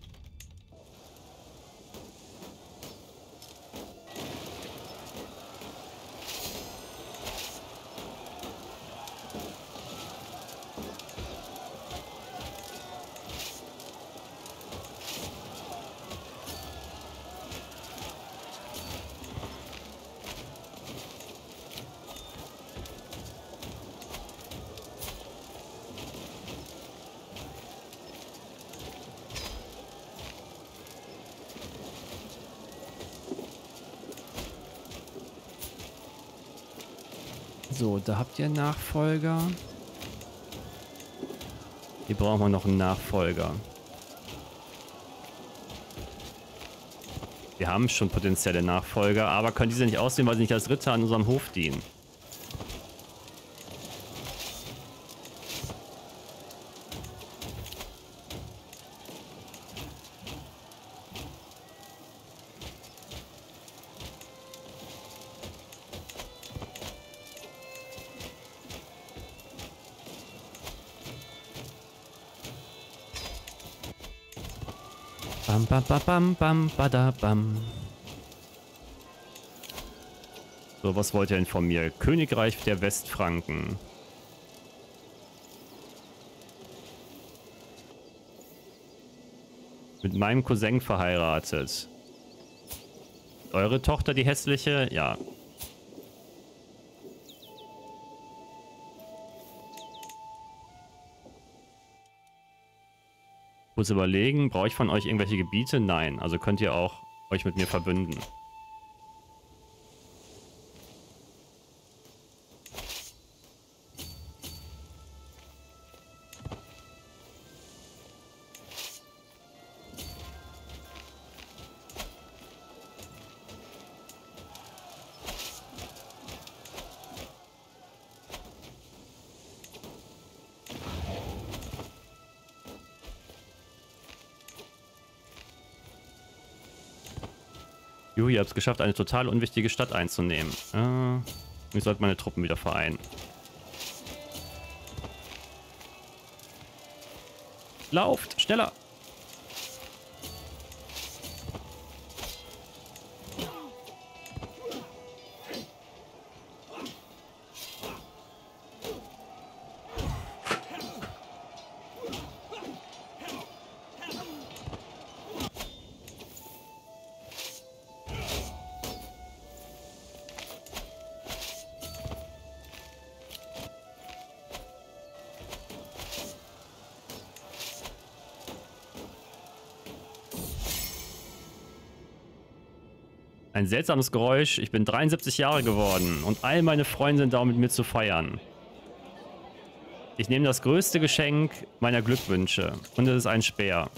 So, da habt ihr einen Nachfolger. Hier brauchen wir noch einen Nachfolger. Wir haben schon potenzielle Nachfolger, aber können diese nicht aussehen, weil sie nicht als Ritter an unserem Hof dienen. Bam, bam, bam, bam, bam, bada, bam. So, was wollt ihr denn von mir? Königreich der Westfranken. Mit meinem Cousin verheiratet. Eure Tochter, die hässliche? Ja. Kurz überlegen, brauche ich von euch irgendwelche Gebiete? Nein, also könnt ihr auch euch mit mir verbünden. Juhu, ihr habt es geschafft, eine total unwichtige Stadt einzunehmen. Äh, ich sollte meine Truppen wieder vereinen. Lauft! Schneller! Ein seltsames Geräusch. Ich bin dreiundsiebzig Jahre geworden und all meine Freunde sind da, um mit mir zu feiern. Ich nehme das größte Geschenk meiner Glückwünsche und es ist ein Speer.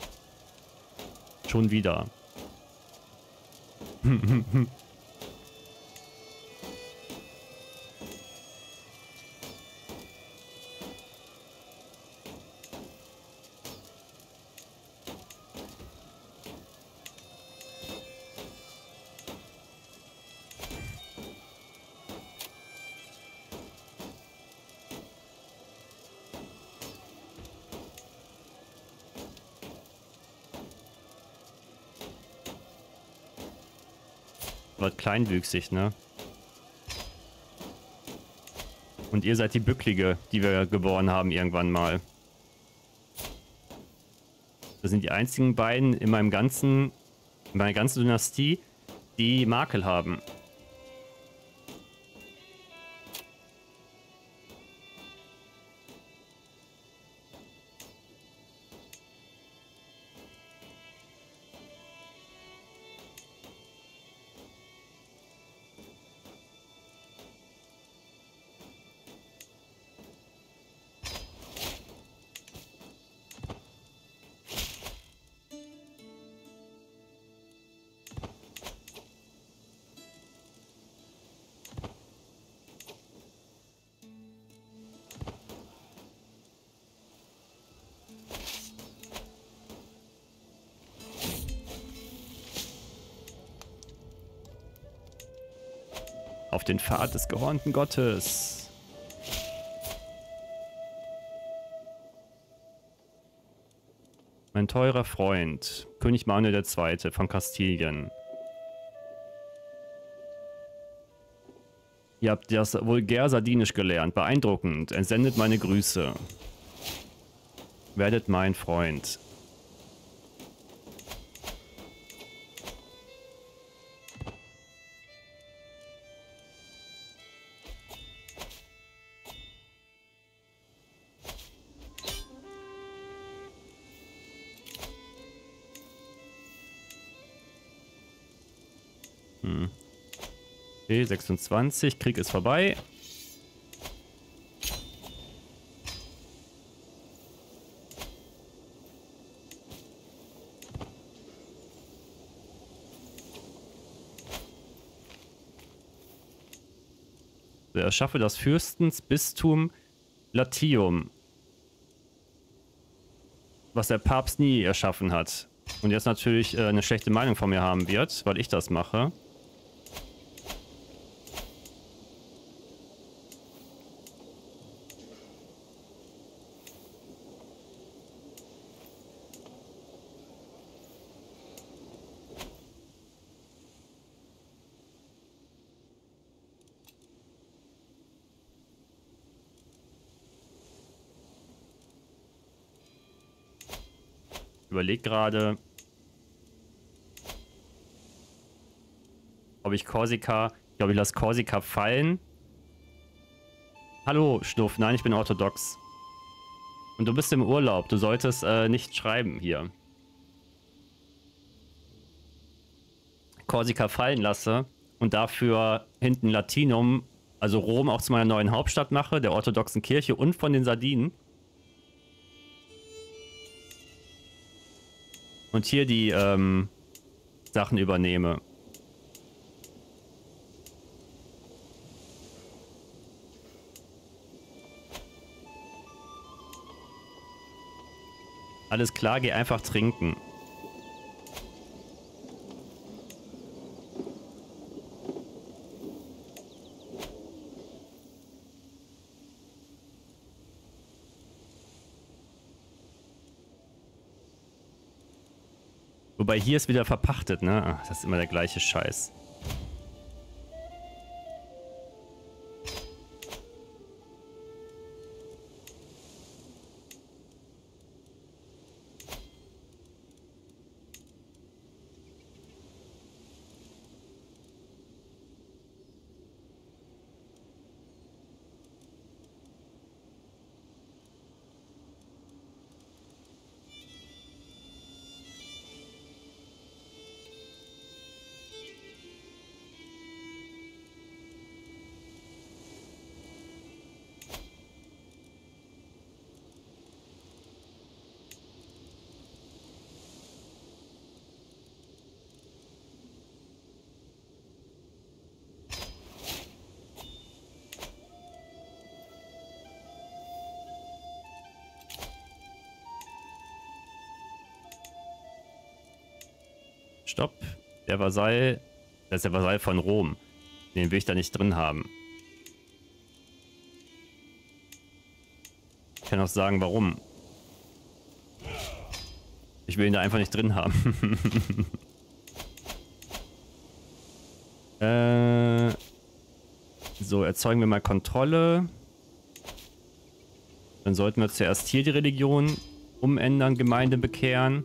Schon wieder. Wird kleinwüchsig, ne? Und ihr seid die Bücklige, die wir geboren haben irgendwann mal. Das sind die einzigen beiden in meinem ganzen, in meiner ganzen Dynastie, die Makel haben. Auf den Pfad des gehornten Gottes. Mein teurer Freund, König Manuel der Zweite von Kastilien. Ihr habt das vulgär Sardinisch gelernt. Beeindruckend. Entsendet meine Grüße. Werdet mein Freund. Hm. Okay, sechsundzwanzig. Krieg ist vorbei. Erschaffe das Fürstensbistum Latium, was der Papst nie erschaffen hat. Und jetzt natürlich äh, eine schlechte Meinung von mir haben wird, weil ich das mache. Überleg gerade, ob ich Korsika, ich glaube, ich lasse Korsika fallen. Hallo, Schnuff, nein, ich bin orthodox. Und du bist im Urlaub, du solltest äh, nicht schreiben hier. Korsika fallen lasse und dafür hinten Latinum, also Rom, auch zu meiner neuen Hauptstadt mache, der orthodoxen Kirche und von den Sardinen. Und hier die ähm, Sachen übernehme. Alles klar, geh einfach trinken. Wobei hier ist wieder verpachtet, ne? Ach, das ist immer der gleiche Scheiß. Stopp. Der Vasall, das ist der Vasall von Rom. Den will ich da nicht drin haben. Ich kann auch sagen, warum. Ich will ihn da einfach nicht drin haben. äh, so, erzeugen wir mal Kontrolle. Dann sollten wir zuerst hier die Religion umändern, Gemeinde bekehren.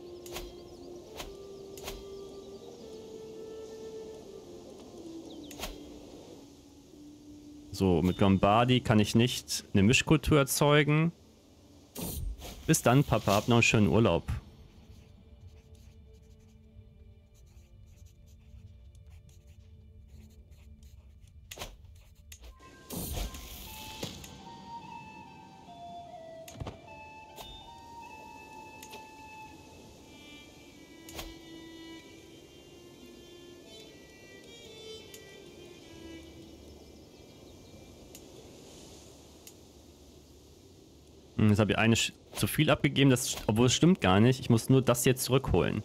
So, mit Lombardi kann ich nicht eine Mischkultur erzeugen. Bis dann, Papa. Hab noch einen schönen Urlaub. Jetzt habe ich eine zu viel abgegeben, das, obwohl es stimmt gar nicht. Ich muss nur das jetzt zurückholen.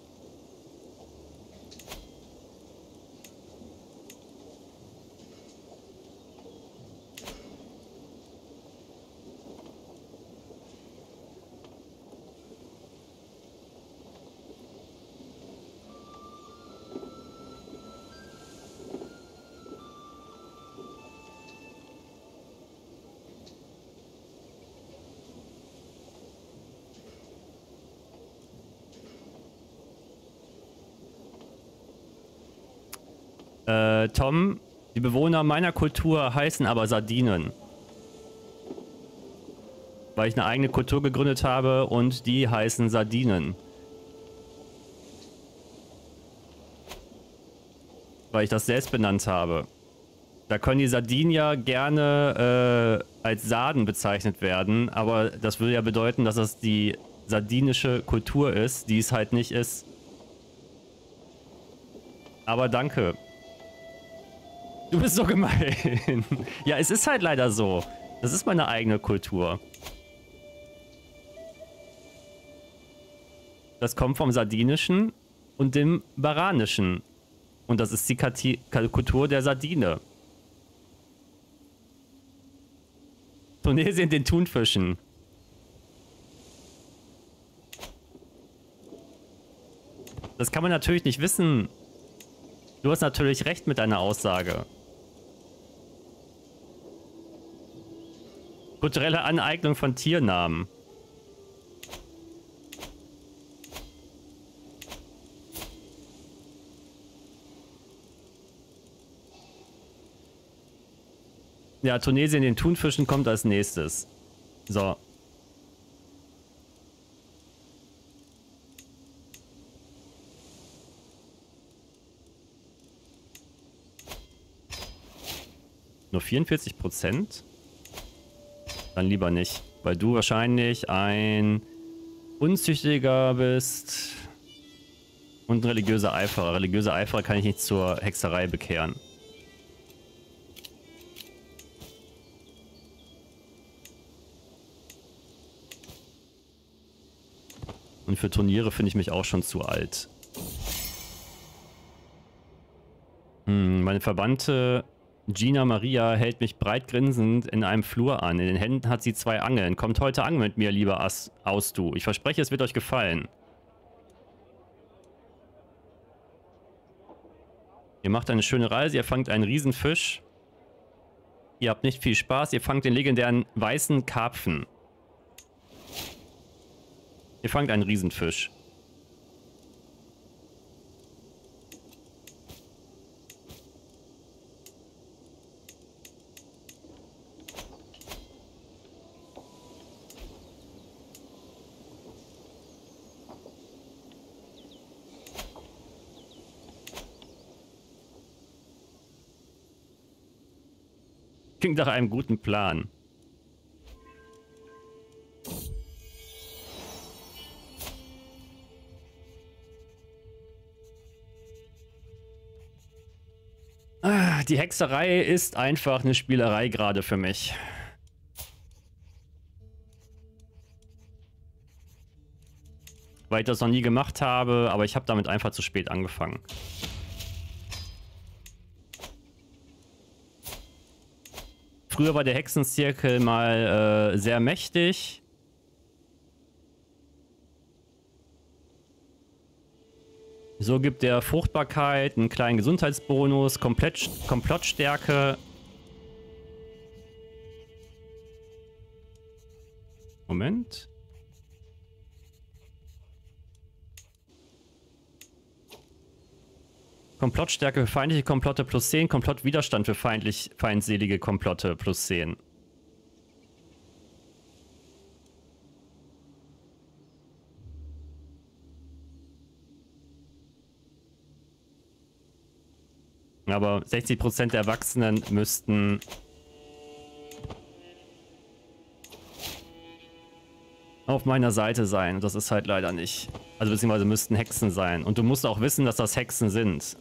Äh, Tom, die Bewohner meiner Kultur heißen aber Sardinen. Weil ich eine eigene Kultur gegründet habe und die heißen Sardinen. Weil ich das selbst benannt habe. Da können die Sardinier gerne äh, als Sarden bezeichnet werden, aber das würde ja bedeuten, dass das die sardinische Kultur ist, die es halt nicht ist. Aber danke. Du bist so gemein. Ja, es ist halt leider so. Das ist meine eigene Kultur. Das kommt vom Sardinischen und dem Baranischen. Und das ist die Kati Kultur der Sardine. Tunesien den Thunfischen. Das kann man natürlich nicht wissen. Du hast natürlich recht mit deiner Aussage. Kulturelle Aneignung von Tiernamen. Ja, Tunesien den Thunfischen kommt als nächstes. So. Nur vierundvierzig Prozent? Dann lieber nicht, weil du wahrscheinlich ein Unzüchtiger bist und ein religiöser Eiferer. Religiöser Eiferer kann ich nicht zur Hexerei bekehren. Und für Turniere finde ich mich auch schon zu alt. Hm, meine Verwandte Gina Maria hält mich breit grinsend in einem Flur an. In den Händen hat sie zwei Angeln. Kommt heute angeln mit mir, lieber As Austu. Ich verspreche, es wird euch gefallen. Ihr macht eine schöne Reise, ihr fangt einen Riesenfisch. Ihr habt nicht viel Spaß, ihr fangt den legendären weißen Karpfen. Ihr fangt einen Riesenfisch. Klingt nach einem guten Plan. Ah, die Hexerei ist einfach eine Spielerei gerade für mich. Weil ich das noch nie gemacht habe, aber ich habe damit einfach zu spät angefangen. Früher war der Hexenzirkel mal äh, sehr mächtig. So gibt der Fruchtbarkeit einen kleinen Gesundheitsbonus, Komplett Komplottstärke. Moment. Komplottstärke für feindliche Komplotte plus zehn, Komplottwiderstand für feindlich, feindselige Komplotte plus zehn. Aber sechzig Prozent der Erwachsenen müssten auf meiner Seite sein. Das ist halt leider nicht. Also beziehungsweise müssten Hexen sein. Und du musst auch wissen, dass das Hexen sind.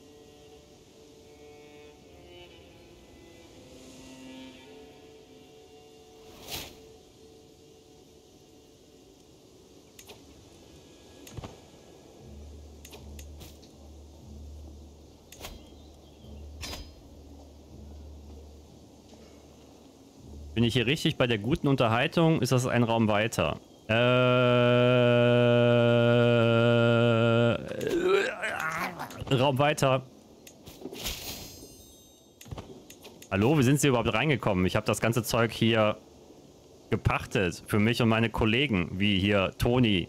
Bin ich hier richtig bei der guten Unterhaltung? Ist das ein Raum weiter? Äh... Raum weiter. Hallo, wie sind Sie überhaupt reingekommen? Ich habe das ganze Zeug hier gepachtet. Für mich und meine Kollegen, wie hier Toni.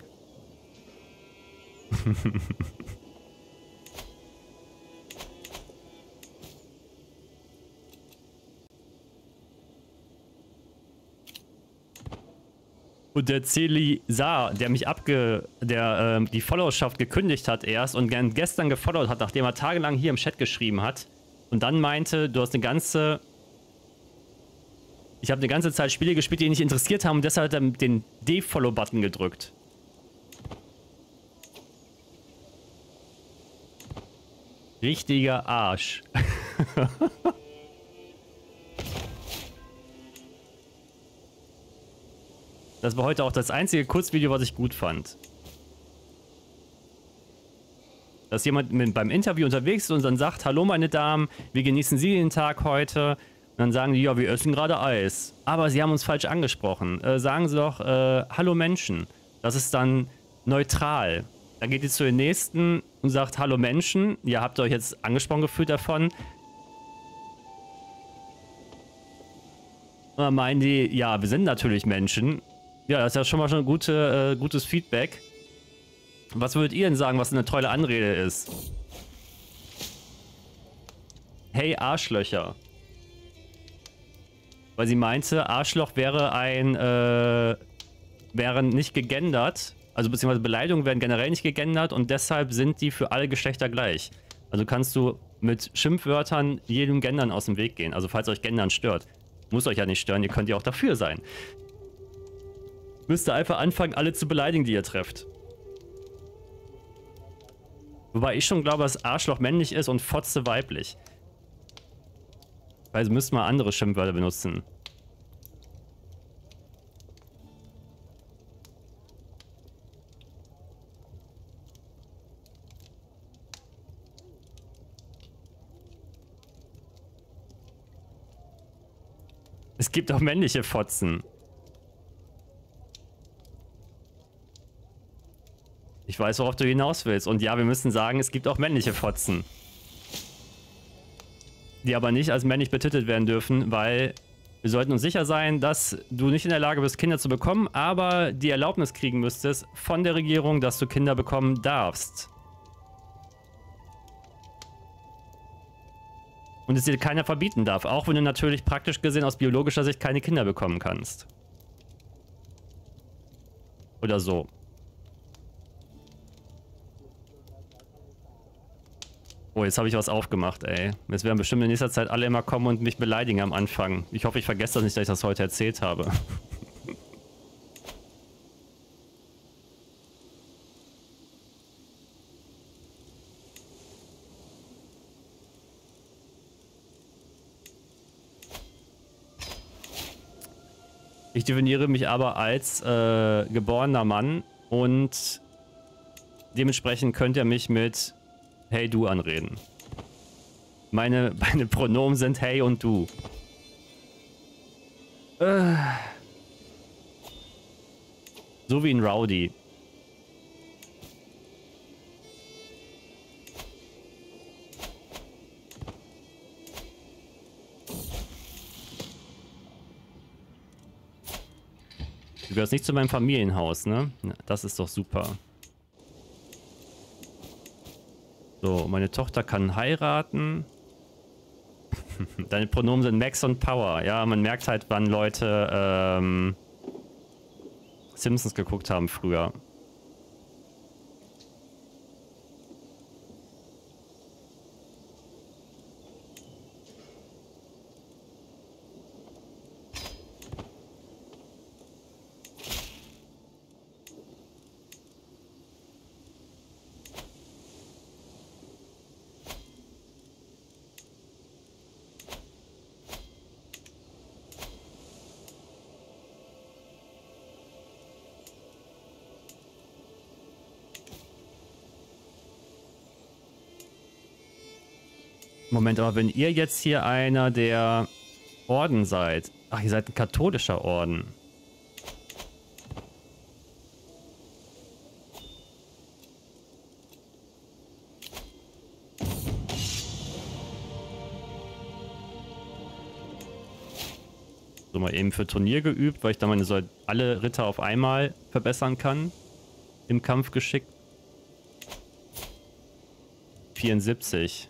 Und der Celisar, der mich abge... der äh, die Followerschaft gekündigt hat erst und gestern gefollowt hat, nachdem er tagelang hier im Chat geschrieben hat und dann meinte, du hast eine ganze... Ich habe eine ganze Zeit Spiele gespielt, die ihn nicht interessiert haben und deshalb hat er den D-Follow-Button gedrückt. Richtiger Arsch. Das war heute auch das einzige Kurzvideo, was ich gut fand. Dass jemand mit, beim Interview unterwegs ist und dann sagt, hallo meine Damen, wie genießen Sie den Tag heute? Und dann sagen die, ja, wir essen gerade Eis. Aber Sie haben uns falsch angesprochen. Äh, sagen Sie doch, äh, hallo Menschen. Das ist dann neutral. Dann geht ihr zu den Nächsten und sagt, hallo Menschen. Ihr habt euch jetzt angesprochen gefühlt davon. Und dann meinen die, ja, wir sind natürlich Menschen. Ja, das ist ja schon mal schon ein gute, äh, gutes Feedback. Was würdet ihr denn sagen, was eine tolle Anrede ist? Hey Arschlöcher. Weil sie meinte, Arschloch wäre ein, äh, wäre nicht gegendert. Also beziehungsweise Beleidigungen werden generell nicht gegendert und deshalb sind die für alle Geschlechter gleich. Also kannst du mit Schimpfwörtern jedem Gendern aus dem Weg gehen. Also falls euch Gendern stört. Muss euch ja nicht stören, ihr könnt ja auch dafür sein. Müsst ihr einfach anfangen, alle zu beleidigen, die ihr trefft. Wobei ich schon glaube, dass Arschloch männlich ist und Fotze weiblich. Also müsst mal andere Schimpfwörter benutzen. Es gibt auch männliche Fotzen. Ich weiß, worauf du hinaus willst. Und ja, wir müssen sagen, es gibt auch männliche Fotzen. Die aber nicht als männlich betitelt werden dürfen, weil wir sollten uns sicher sein, dass du nicht in der Lage bist, Kinder zu bekommen, aber die Erlaubnis kriegen müsstest von der Regierung, dass du Kinder bekommen darfst. Und es dir keiner verbieten darf, auch wenn du natürlich praktisch gesehen aus biologischer Sicht keine Kinder bekommen kannst. Oder so. Oh, jetzt habe ich was aufgemacht, ey. Jetzt werden bestimmt in nächster Zeit alle immer kommen und mich beleidigen am Anfang. Ich hoffe, ich vergesse das nicht, dass ich das heute erzählt habe. Ich definiere mich aber als äh, geborener Mann und dementsprechend könnt ihr mich mit Hey du anreden. Meine, meine Pronomen sind Hey und du. Äh. So wie ein Rowdy. Du gehörst nicht zu meinem Familienhaus, ne? Das ist doch super. So, meine Tochter kann heiraten. Deine Pronomen sind Max und Power. Ja, man merkt halt, wann Leute ähm, Simpsons geguckt haben früher. Moment, aber wenn ihr jetzt hier einer der Orden seid... Ach, ihr seid ein katholischer Orden. So, mal eben für Turnier geübt, weil ich da meine, so alle Ritter auf einmal verbessern kann. Im Kampfgeschick. vierundsiebzig.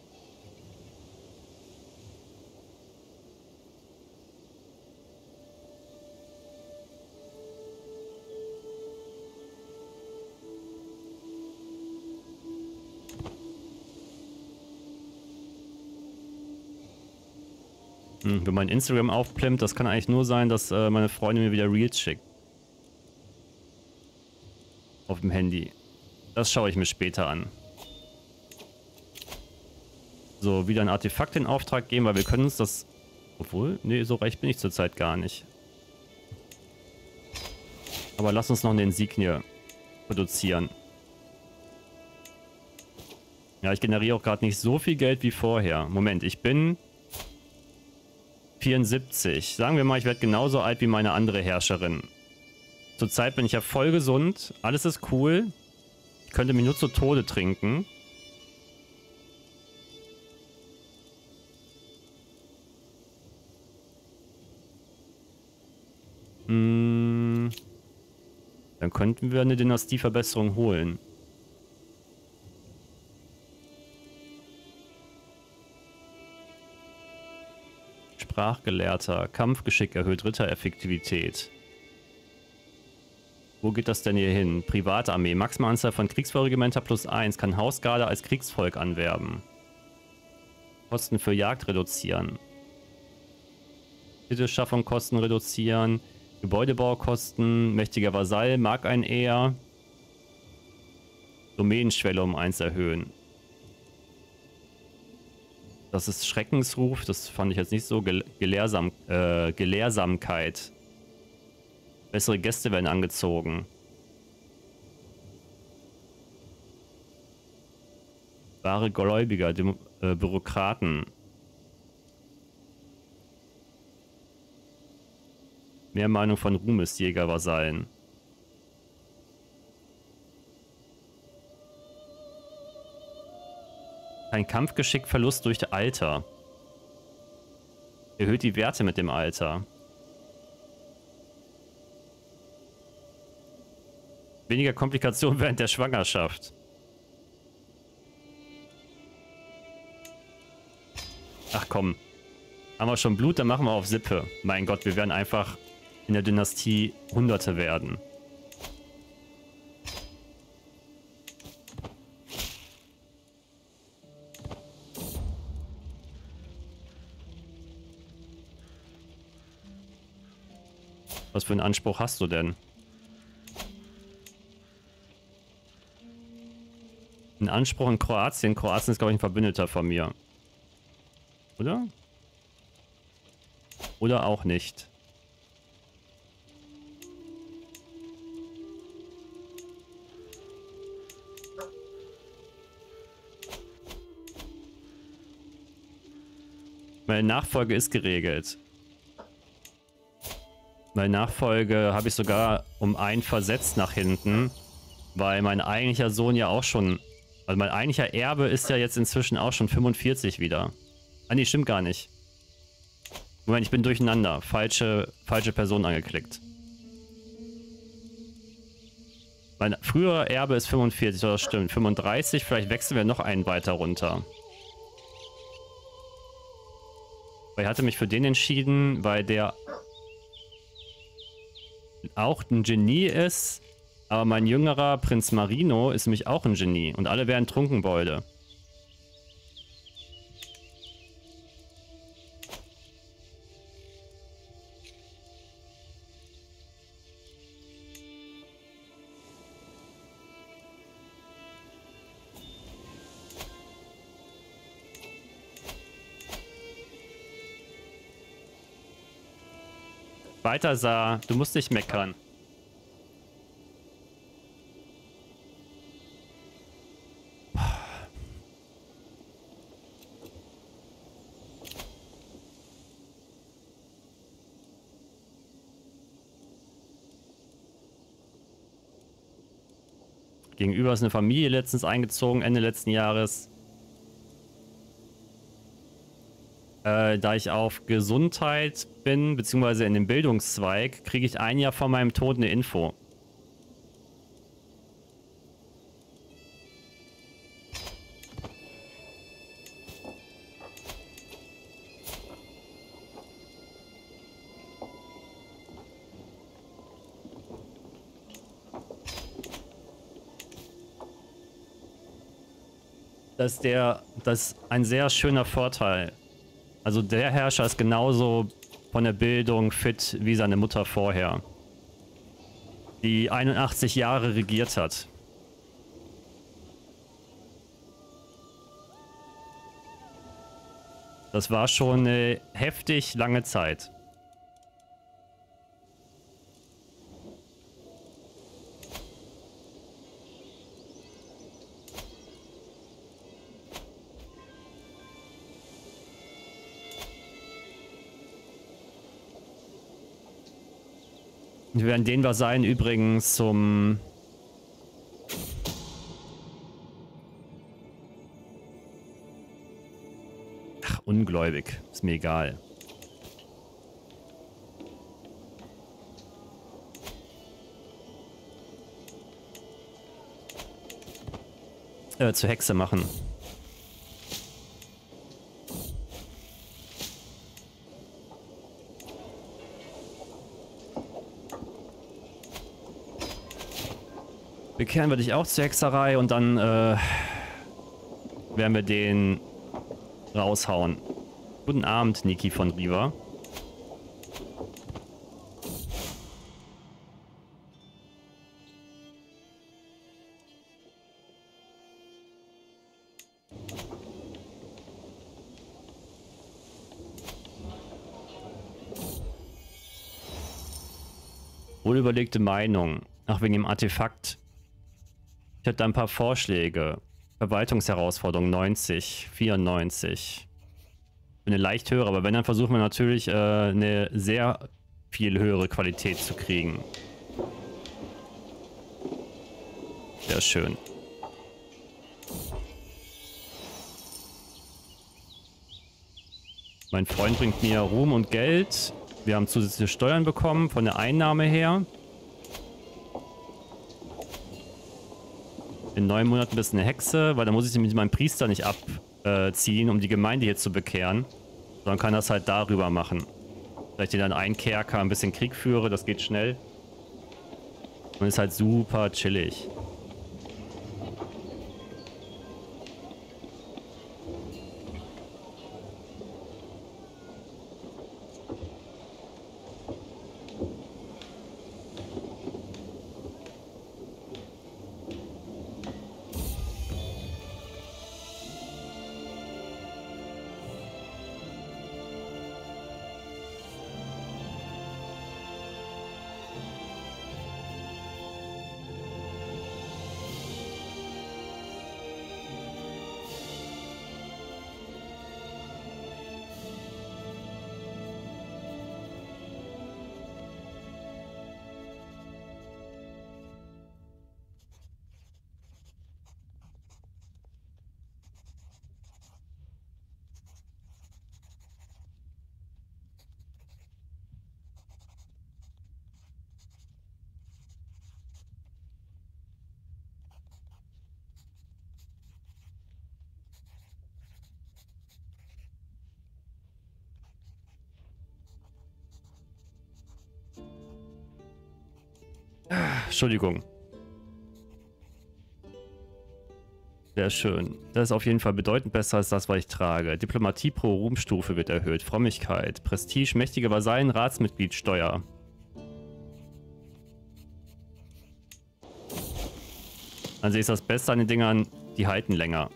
Wenn mein Instagram aufplimmt, das kann eigentlich nur sein, dass äh, meine Freundin mir wieder Reels schickt. Auf dem Handy. Das schaue ich mir später an. So, wieder ein Artefakt in Auftrag geben, weil wir können uns das... Obwohl, nee, so reich bin ich zurzeit gar nicht. Aber lass uns noch eine Insignie produzieren. Ja, ich generiere auch gerade nicht so viel Geld wie vorher. Moment, ich bin... vierundsiebzig. Sagen wir mal, ich werde genauso alt wie meine andere Herrscherin. Zurzeit bin ich ja voll gesund. Alles ist cool. Ich könnte mich nur zu Tode trinken. Hm. Dann könnten wir eine Dynastieverbesserung holen. Sprachgelehrter. Kampfgeschick erhöht Rittereffektivität. Wo geht das denn hier hin? Privatarmee. Maximale Anzahl von Kriegsvolkregimenter plus eins. Kann Hausgarde als Kriegsvolk anwerben. Kosten für Jagd reduzieren. Titelschaffung Kosten reduzieren. Gebäudebaukosten. Mächtiger Vasall. Mag ein eher. Domänenschwelle um eins erhöhen. Das ist Schreckensruf. Das fand ich jetzt nicht so. Gel Gelehrsam äh, Gelehrsamkeit. Bessere Gäste werden angezogen. Wahre Gläubiger, Dem äh, Bürokraten. Mehr Meinung von Ruhmesjäger Vasallen. Ein Kampfgeschick Verlust durch Alter. Erhöht die Werte mit dem Alter. Weniger Komplikationen während der Schwangerschaft. Ach komm. Haben wir schon Blut, dann machen wir auf Sippe. Mein Gott, wir werden einfach in der Dynastie Hunderte werden. Was für einen Anspruch hast du denn? Ein Anspruch in Kroatien. Kroatien ist, glaube ich, ein Verbündeter von mir. Oder? Oder auch nicht. Meine Nachfolge ist geregelt. Meine Nachfolge habe ich sogar um ein versetzt nach hinten, weil mein eigentlicher Sohn ja auch schon... Also mein eigentlicher Erbe ist ja jetzt inzwischen auch schon fünfundvierzig wieder. Ah nee, stimmt gar nicht. Moment, ich bin durcheinander. Falsche, falsche Person angeklickt. Mein früherer Erbe ist fünfundvierzig, das stimmt. fünfunddreißig, vielleicht wechseln wir noch einen weiter runter. Ich hatte mich für den entschieden, weil der auch ein Genie ist, aber mein jüngerer Prinz Marino ist nämlich auch ein Genie und alle wären Trunkenbolde. Weiter, Sa, du musst nicht meckern. Gegenüber ist eine Familie letztens eingezogen, Ende letzten Jahres. Äh, da ich auf Gesundheit bin, beziehungsweise in dem Bildungszweig, kriege ich ein Jahr vor meinem Tod eine Info. Das ist der, das ist ein sehr schöner Vorteil. Also der Herrscher ist genauso von der Bildung fit wie seine Mutter vorher, die einundachtzig Jahre regiert hat. Das war schon eine heftig lange Zeit. Wir werden den Vasallen übrigens zum... Ach, ungläubig. Ist mir egal. Äh, zur Hexe machen. Bekehren wir dich auch zur Hexerei und dann äh, werden wir den raushauen. Guten Abend, Niki von Riva. Wohlüberlegte Meinung. Ach, wegen dem Artefakt. Ich hätte ein paar Vorschläge. Verwaltungsherausforderung neunzig, vierundneunzig. Eine leicht höhere, aber wenn, dann versuchen wir natürlich äh, eine sehr viel höhere Qualität zu kriegen. Sehr schön. Mein Freund bringt mir Ruhm und Geld. Wir haben zusätzliche Steuern bekommen von der Einnahme her. In neun Monaten bist du eine Hexe, weil dann muss ich sie mit meinem Priester nicht abziehen, um die Gemeinde hier zu bekehren. Sondern kann das halt darüber machen. Vielleicht ich dann einen Kerker, ein bisschen Krieg führe, das geht schnell. Und ist halt super chillig. Entschuldigung. Sehr schön. Das ist auf jeden Fall bedeutend besser als das, was ich trage. Diplomatie pro Ruhmstufe wird erhöht. Frömmigkeit. Prestige, mächtige Vasallen, Ratsmitglied, Steuer. Also ist das Beste an den Dingern, die halten länger.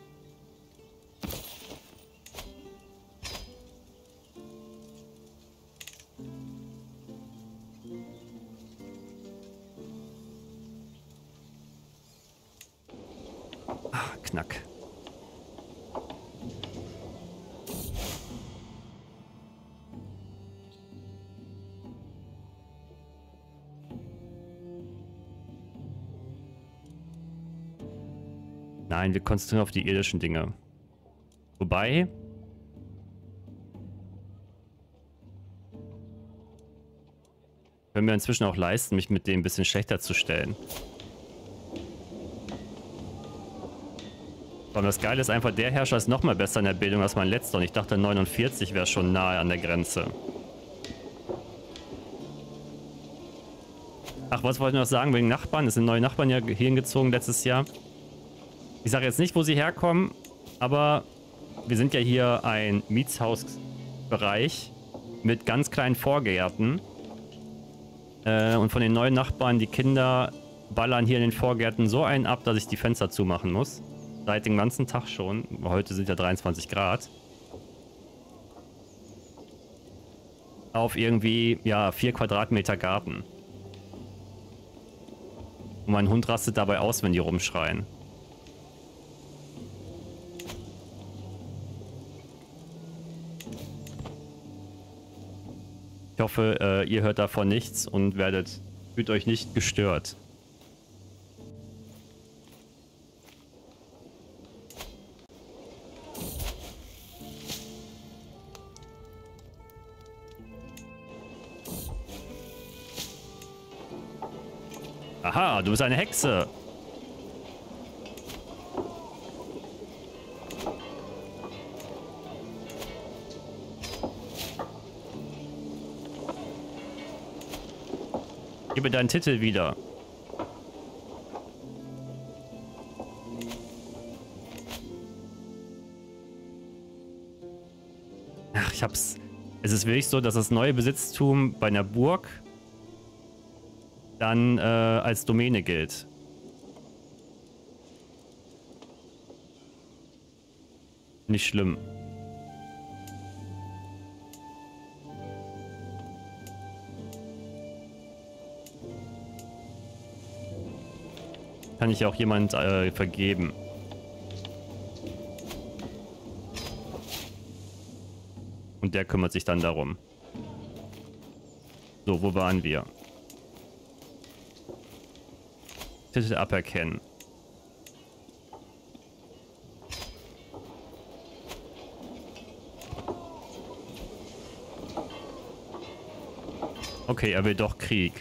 Ah, knack. Nein, wir konzentrieren auf die irdischen Dinge. Wobei... können wir inzwischen auch leisten, mich mit dem ein bisschen schlechter zu stellen. Aber das Geile ist einfach, der Herrscher ist nochmal besser in der Bildung als mein letzter. Und ich dachte, neunundvierzig wäre schon nahe an der Grenze. Ach, was wollte ich noch sagen wegen Nachbarn? Es sind neue Nachbarn ja hier hingezogen letztes Jahr. Ich sage jetzt nicht, wo sie herkommen, aber wir sind ja hier ein Mietshausbereich mit ganz kleinen Vorgärten. Äh, und von den neuen Nachbarn, die Kinder ballern hier in den Vorgärten so einen ab, dass ich die Fenster zumachen muss. Seit dem ganzen Tag schon. Heute sind ja dreiundzwanzig Grad. Auf irgendwie, ja, vier Quadratmeter Garten. Und mein Hund rastet dabei aus, wenn die rumschreien. Ich hoffe, äh, ihr hört davon nichts und werdet, fühlt euch nicht gestört. Aha, du bist eine Hexe. Gib mir deinen Titel wieder. Ach, ich hab's. Es ist wirklich so, dass das neue Besitztum bei einer Burg dann äh, als Domäne gilt. Nicht schlimm. Kann ich auch jemand äh, vergeben. Und der kümmert sich dann darum. So, wo waren wir? Titel aberkennen. Okay, er will doch Krieg.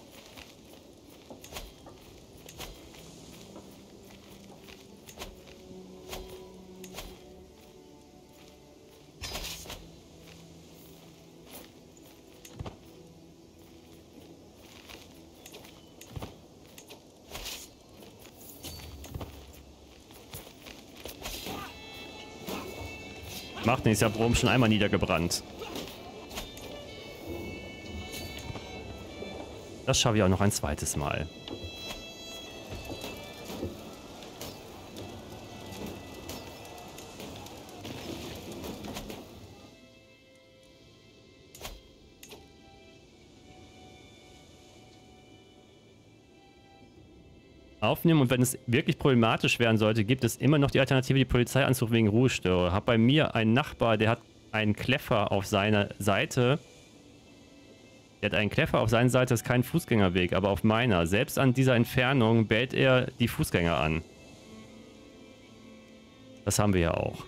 Macht nichts, ich habe Rom schon einmal niedergebrannt. Das schaffe ich auch noch ein zweites Mal. Aufnehmen, und wenn es wirklich problematisch werden sollte, gibt es immer noch die Alternative, die Polizei anzurufen wegen Ruhestörung. Hab bei mir einen Nachbar, der hat einen Kleffer auf seiner Seite. Der hat einen Kleffer auf seiner Seite, ist kein Fußgängerweg, aber auf meiner. Selbst an dieser Entfernung bellt er die Fußgänger an. Das haben wir ja auch.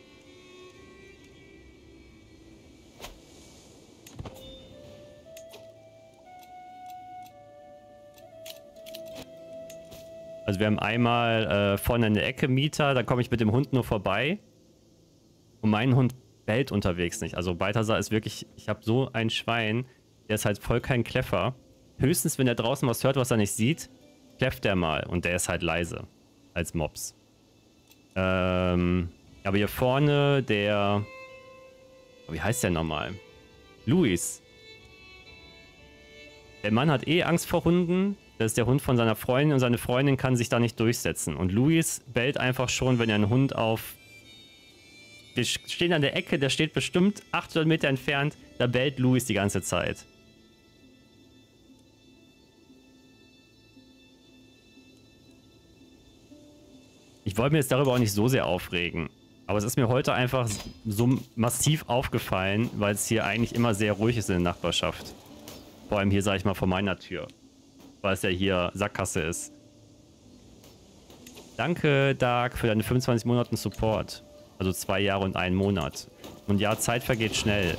Also wir haben einmal äh, vorne in der Ecke Mieter, da komme ich mit dem Hund nur vorbei. Und mein Hund bellt unterwegs nicht. Also Balthasar ist wirklich, ich habe so ein Schwein, der ist halt voll kein Kleffer. Höchstens, wenn er draußen was hört, was er nicht sieht, kläfft er mal. Und der ist halt leise. Als Mops. Ähm, aber hier vorne der... Wie heißt der nochmal? Luis. Der Mann hat eh Angst vor Hunden. Das ist der Hund von seiner Freundin und seine Freundin kann sich da nicht durchsetzen. Und Luis bellt einfach schon, wenn er einen Hund auf... Wir stehen an der Ecke, der steht bestimmt achthundert Meter entfernt. Da bellt Luis die ganze Zeit. Ich wollte mir jetzt darüber auch nicht so sehr aufregen. Aber es ist mir heute einfach so massiv aufgefallen, weil es hier eigentlich immer sehr ruhig ist in der Nachbarschaft. Vor allem hier, sage ich mal, vor meiner Tür. Weil es ja hier Sackgasse ist. Danke, Dark, für deine fünfundzwanzig Monaten Support. Also zwei Jahre und einen Monat. Und ja, Zeit vergeht schnell.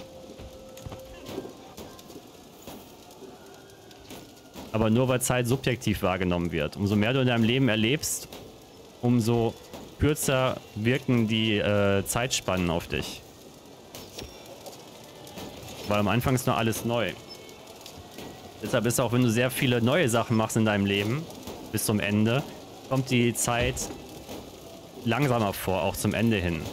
Aber nur weil Zeit subjektiv wahrgenommen wird. Umso mehr du in deinem Leben erlebst, umso kürzer wirken die äh, Zeitspannen auf dich. Weil am Anfang ist nur alles neu. Deshalb ist auch, wenn du sehr viele neue Sachen machst in deinem Leben, bis zum Ende, kommt die Zeit langsamer vor, auch zum Ende hin.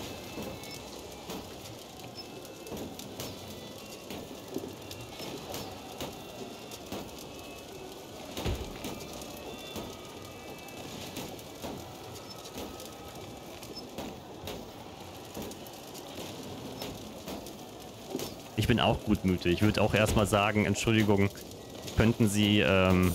Ich bin auch gutmütig. Ich würde auch erstmal sagen, Entschuldigung, könnten Sie, ähm...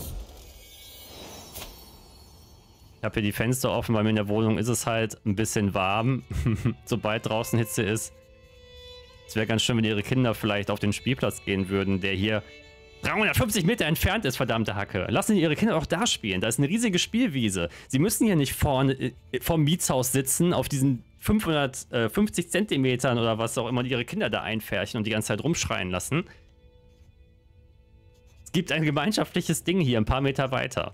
ich habe hier die Fenster offen, weil mir in der Wohnung ist es halt ein bisschen warm, sobald draußen Hitze ist. Es wäre ganz schön, wenn Ihre Kinder vielleicht auf den Spielplatz gehen würden, der hier dreihundertfünfzig Meter entfernt ist, verdammte Hacke. Lassen Sie Ihre Kinder auch da spielen. Da ist eine riesige Spielwiese. Sie müssen hier nicht vorne äh, vorm Mietshaus sitzen, auf diesen fünfhundertfünfzig Zentimetern oder was auch immer, die ihre Kinder da einfärchen und die ganze Zeit rumschreien lassen. Es gibt ein gemeinschaftliches Ding hier, ein paar Meter weiter.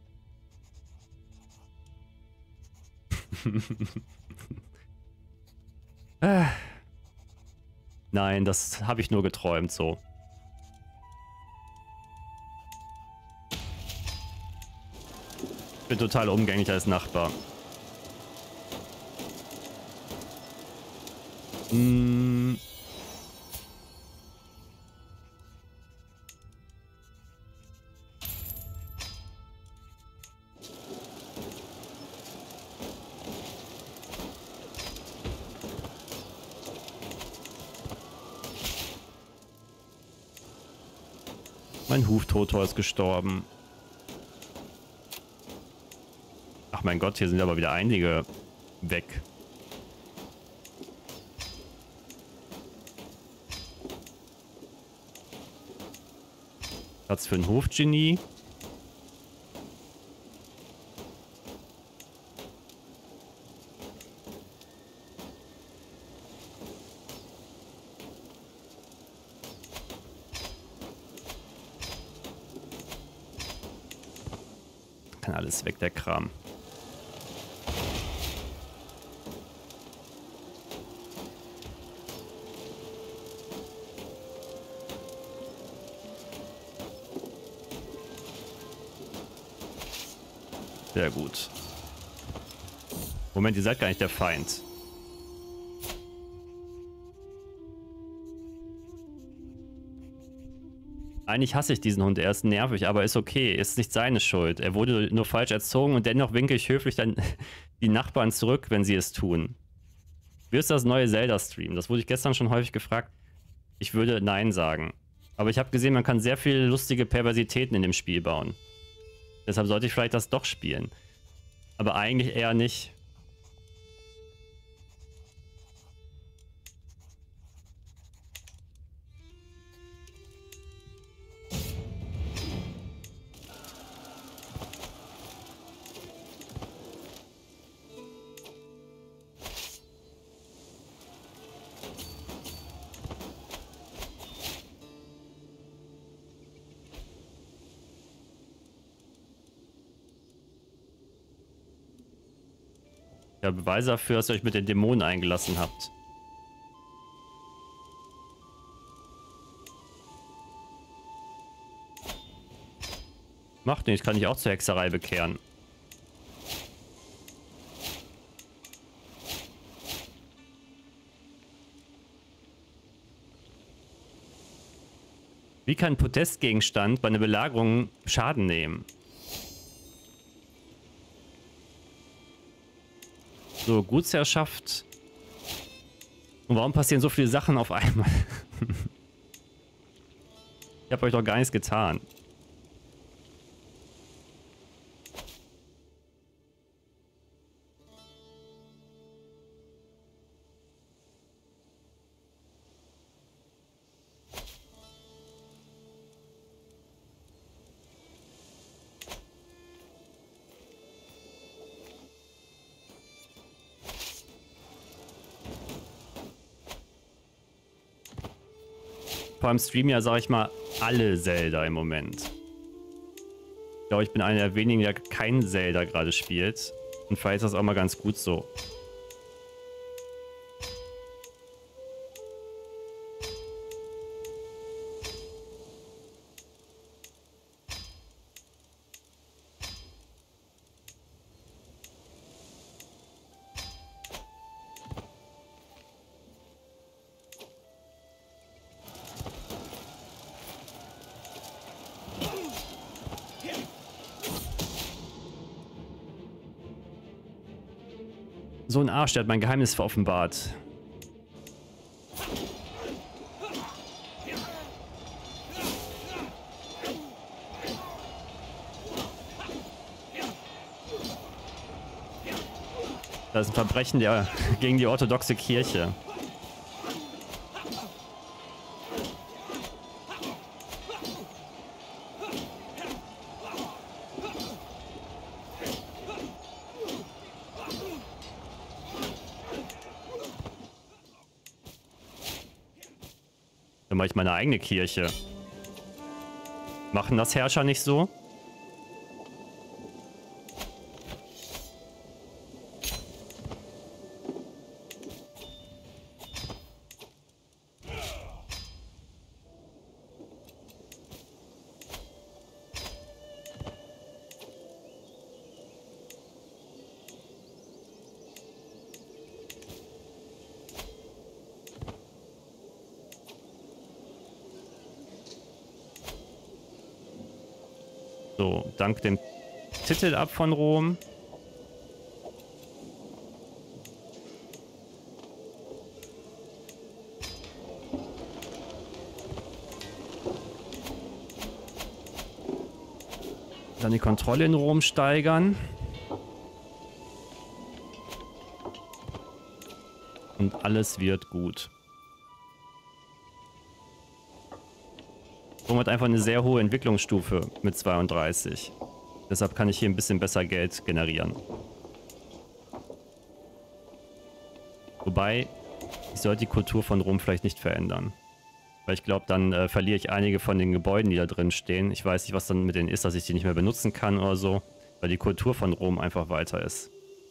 äh. Nein, das habe ich nur geträumt so. Ich bin total umgänglich als Nachbar. Hm. Mein Huftotor ist gestorben. Ach mein Gott, hier sind aber wieder einige weg. Platz für ein Hofgenie. Kann alles weg, der Kram. Sehr gut. Moment, ihr seid gar nicht der Feind. Eigentlich hasse ich diesen Hund. Er ist nervig, aber ist okay. Ist nicht seine Schuld. Er wurde nur falsch erzogen und dennoch winke ich höflich dann die Nachbarn zurück, wenn sie es tun. Wie ist das neue Zelda-Stream? Das wurde ich gestern schon häufig gefragt. Ich würde Nein sagen. Aber ich habe gesehen, man kann sehr viele lustige Perversitäten in dem Spiel bauen. Deshalb sollte ich vielleicht das doch spielen. Aber eigentlich eher nicht. Ja, Beweise dafür, dass ihr euch mit den Dämonen eingelassen habt. Macht nichts, kann ich auch zur Hexerei bekehren. Wie kann ein Protestgegenstand bei einer Belagerung Schaden nehmen? So, Gutsherrschaft. Und warum passieren so viele Sachen auf einmal? Ich habe euch doch gar nichts getan. Vor allem streamen ja, sag ich mal, alle Zelda im Moment. Ich glaube, ich bin einer der wenigen, der kein Zelda gerade spielt. Und vielleicht ist das auch mal ganz gut so. So ein Arsch, der hat mein Geheimnis veroffenbart. Das ist ein Verbrechen der, gegen die orthodoxe Kirche. Dann mache ich meine eigene Kirche. Machen das Herrscher nicht so? So, dank dem Titel ab von Rom. Dann die Kontrolle in Rom steigern. Und alles wird gut. Rom hat einfach eine sehr hohe Entwicklungsstufe mit zweiunddreißig. Deshalb kann ich hier ein bisschen besser Geld generieren. Wobei, ich sollte die Kultur von Rom vielleicht nicht verändern. Weil ich glaube, dann äh, verliere ich einige von den Gebäuden, die da drin stehen. Ich weiß nicht, was dann mit denen ist, dass ich die nicht mehr benutzen kann oder so. Weil die Kultur von Rom einfach weiter ist.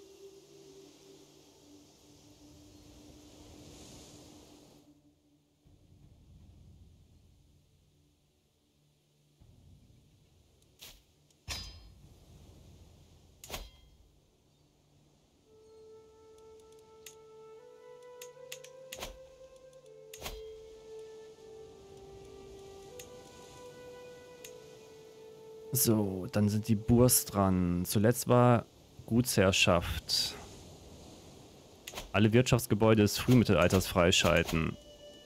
So, dann sind die Burs dran. Zuletzt war Gutsherrschaft. Alle Wirtschaftsgebäude des Frühmittelalters freischalten.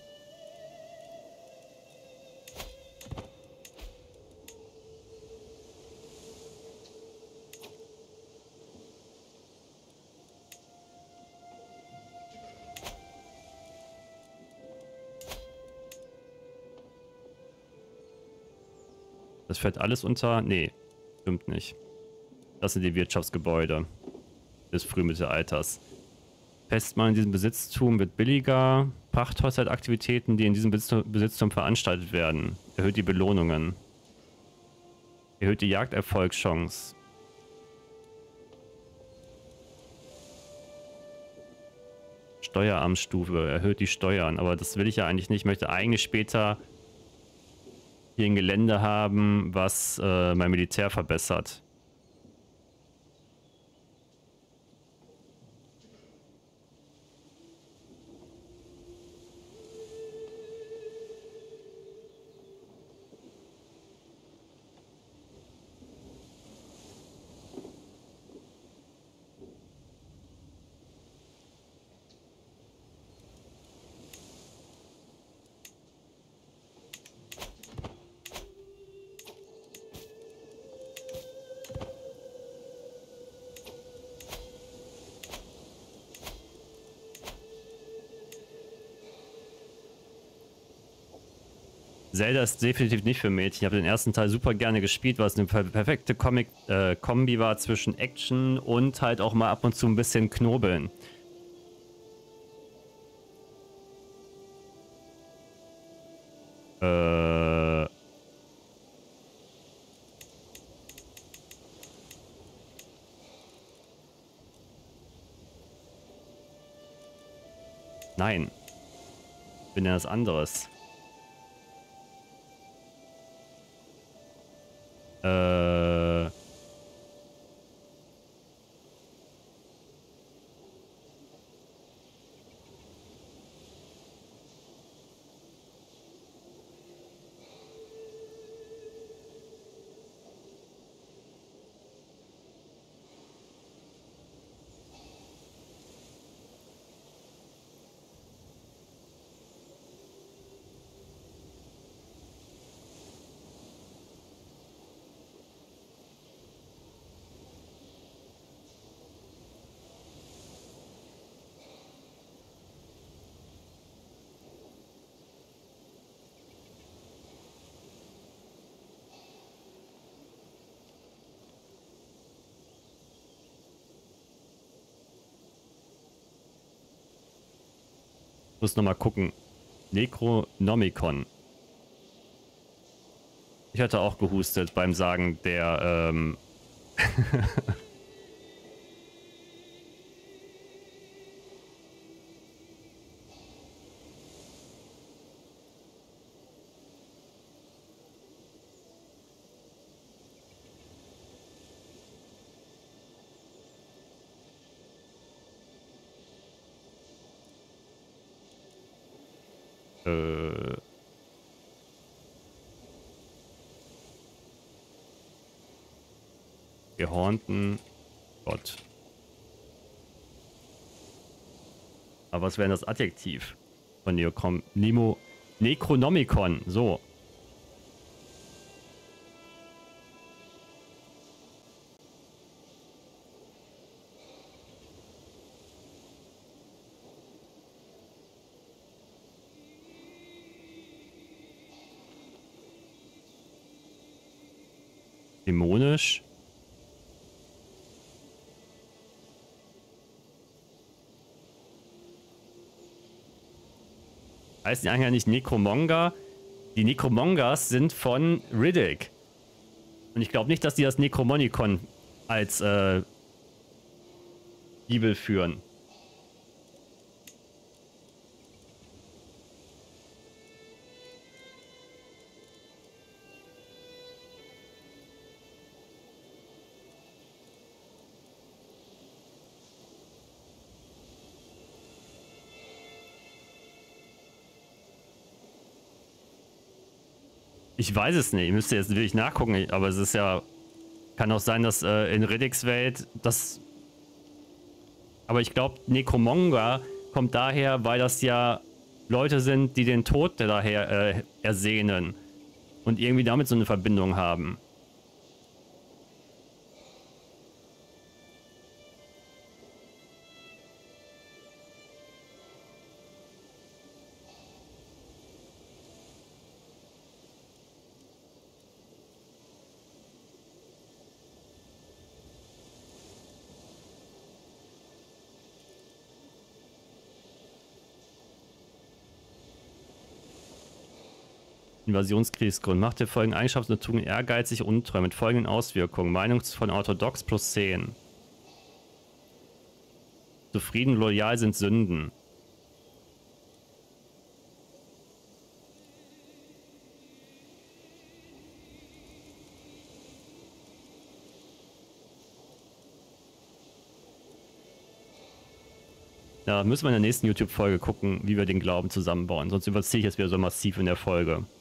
Das fällt alles unter... Nee, stimmt nicht. Das sind die Wirtschaftsgebäude des Frühmittelalters. Festmachen in diesem Besitztum wird billiger. Pachthaushaltaktivitäten, die in diesem Besitztum veranstaltet werden. Erhöht die Belohnungen. Erhöht die Jagderfolgschance. Steueramtsstufe. Erhöht die Steuern. Aber das will ich ja eigentlich nicht. Ich möchte eigentlich später... hier ein Gelände haben, was äh, mein Militär verbessert. Zelda ist definitiv nicht für Mädchen. Ich habe den ersten Teil super gerne gespielt, weil es eine per perfekte Comic-Kombi äh, war zwischen Action und halt auch mal ab und zu ein bisschen Knobeln. Äh... Nein. Ich bin ja was anderes. Äh... Muss noch mal gucken. Necronomicon. Ich hatte auch gehustet beim Sagen der, ähm... äh... Gehornten Gott. Aber was wäre denn das Adjektiv von Neocom Nemo Necronomicon? So. Dämonisch. Heißt die eigentlich nicht Necromonger? Die Necromongers sind von Riddick. Und ich glaube nicht, dass die das Necromonicon als äh, Bibel führen. Ich weiß es nicht. Ich müsste jetzt wirklich nachgucken. Aber es ist ja... Kann auch sein, dass äh, in Riddicks Welt das... Aber ich glaube, Necromonger kommt daher, weil das ja Leute sind, die den Tod daher äh, ersehnen. Und irgendwie damit so eine Verbindung haben. Invasionskriegsgrund. Macht der folgenden Eigenschaften und Tugend ehrgeizig und untreu mit folgenden Auswirkungen. Meinung von orthodox plus zehn. Zufrieden, loyal sind Sünden. Da müssen wir in der nächsten YouTube-Folge gucken, wie wir den Glauben zusammenbauen. Sonst überziehe ich jetzt wieder so massiv in der Folge.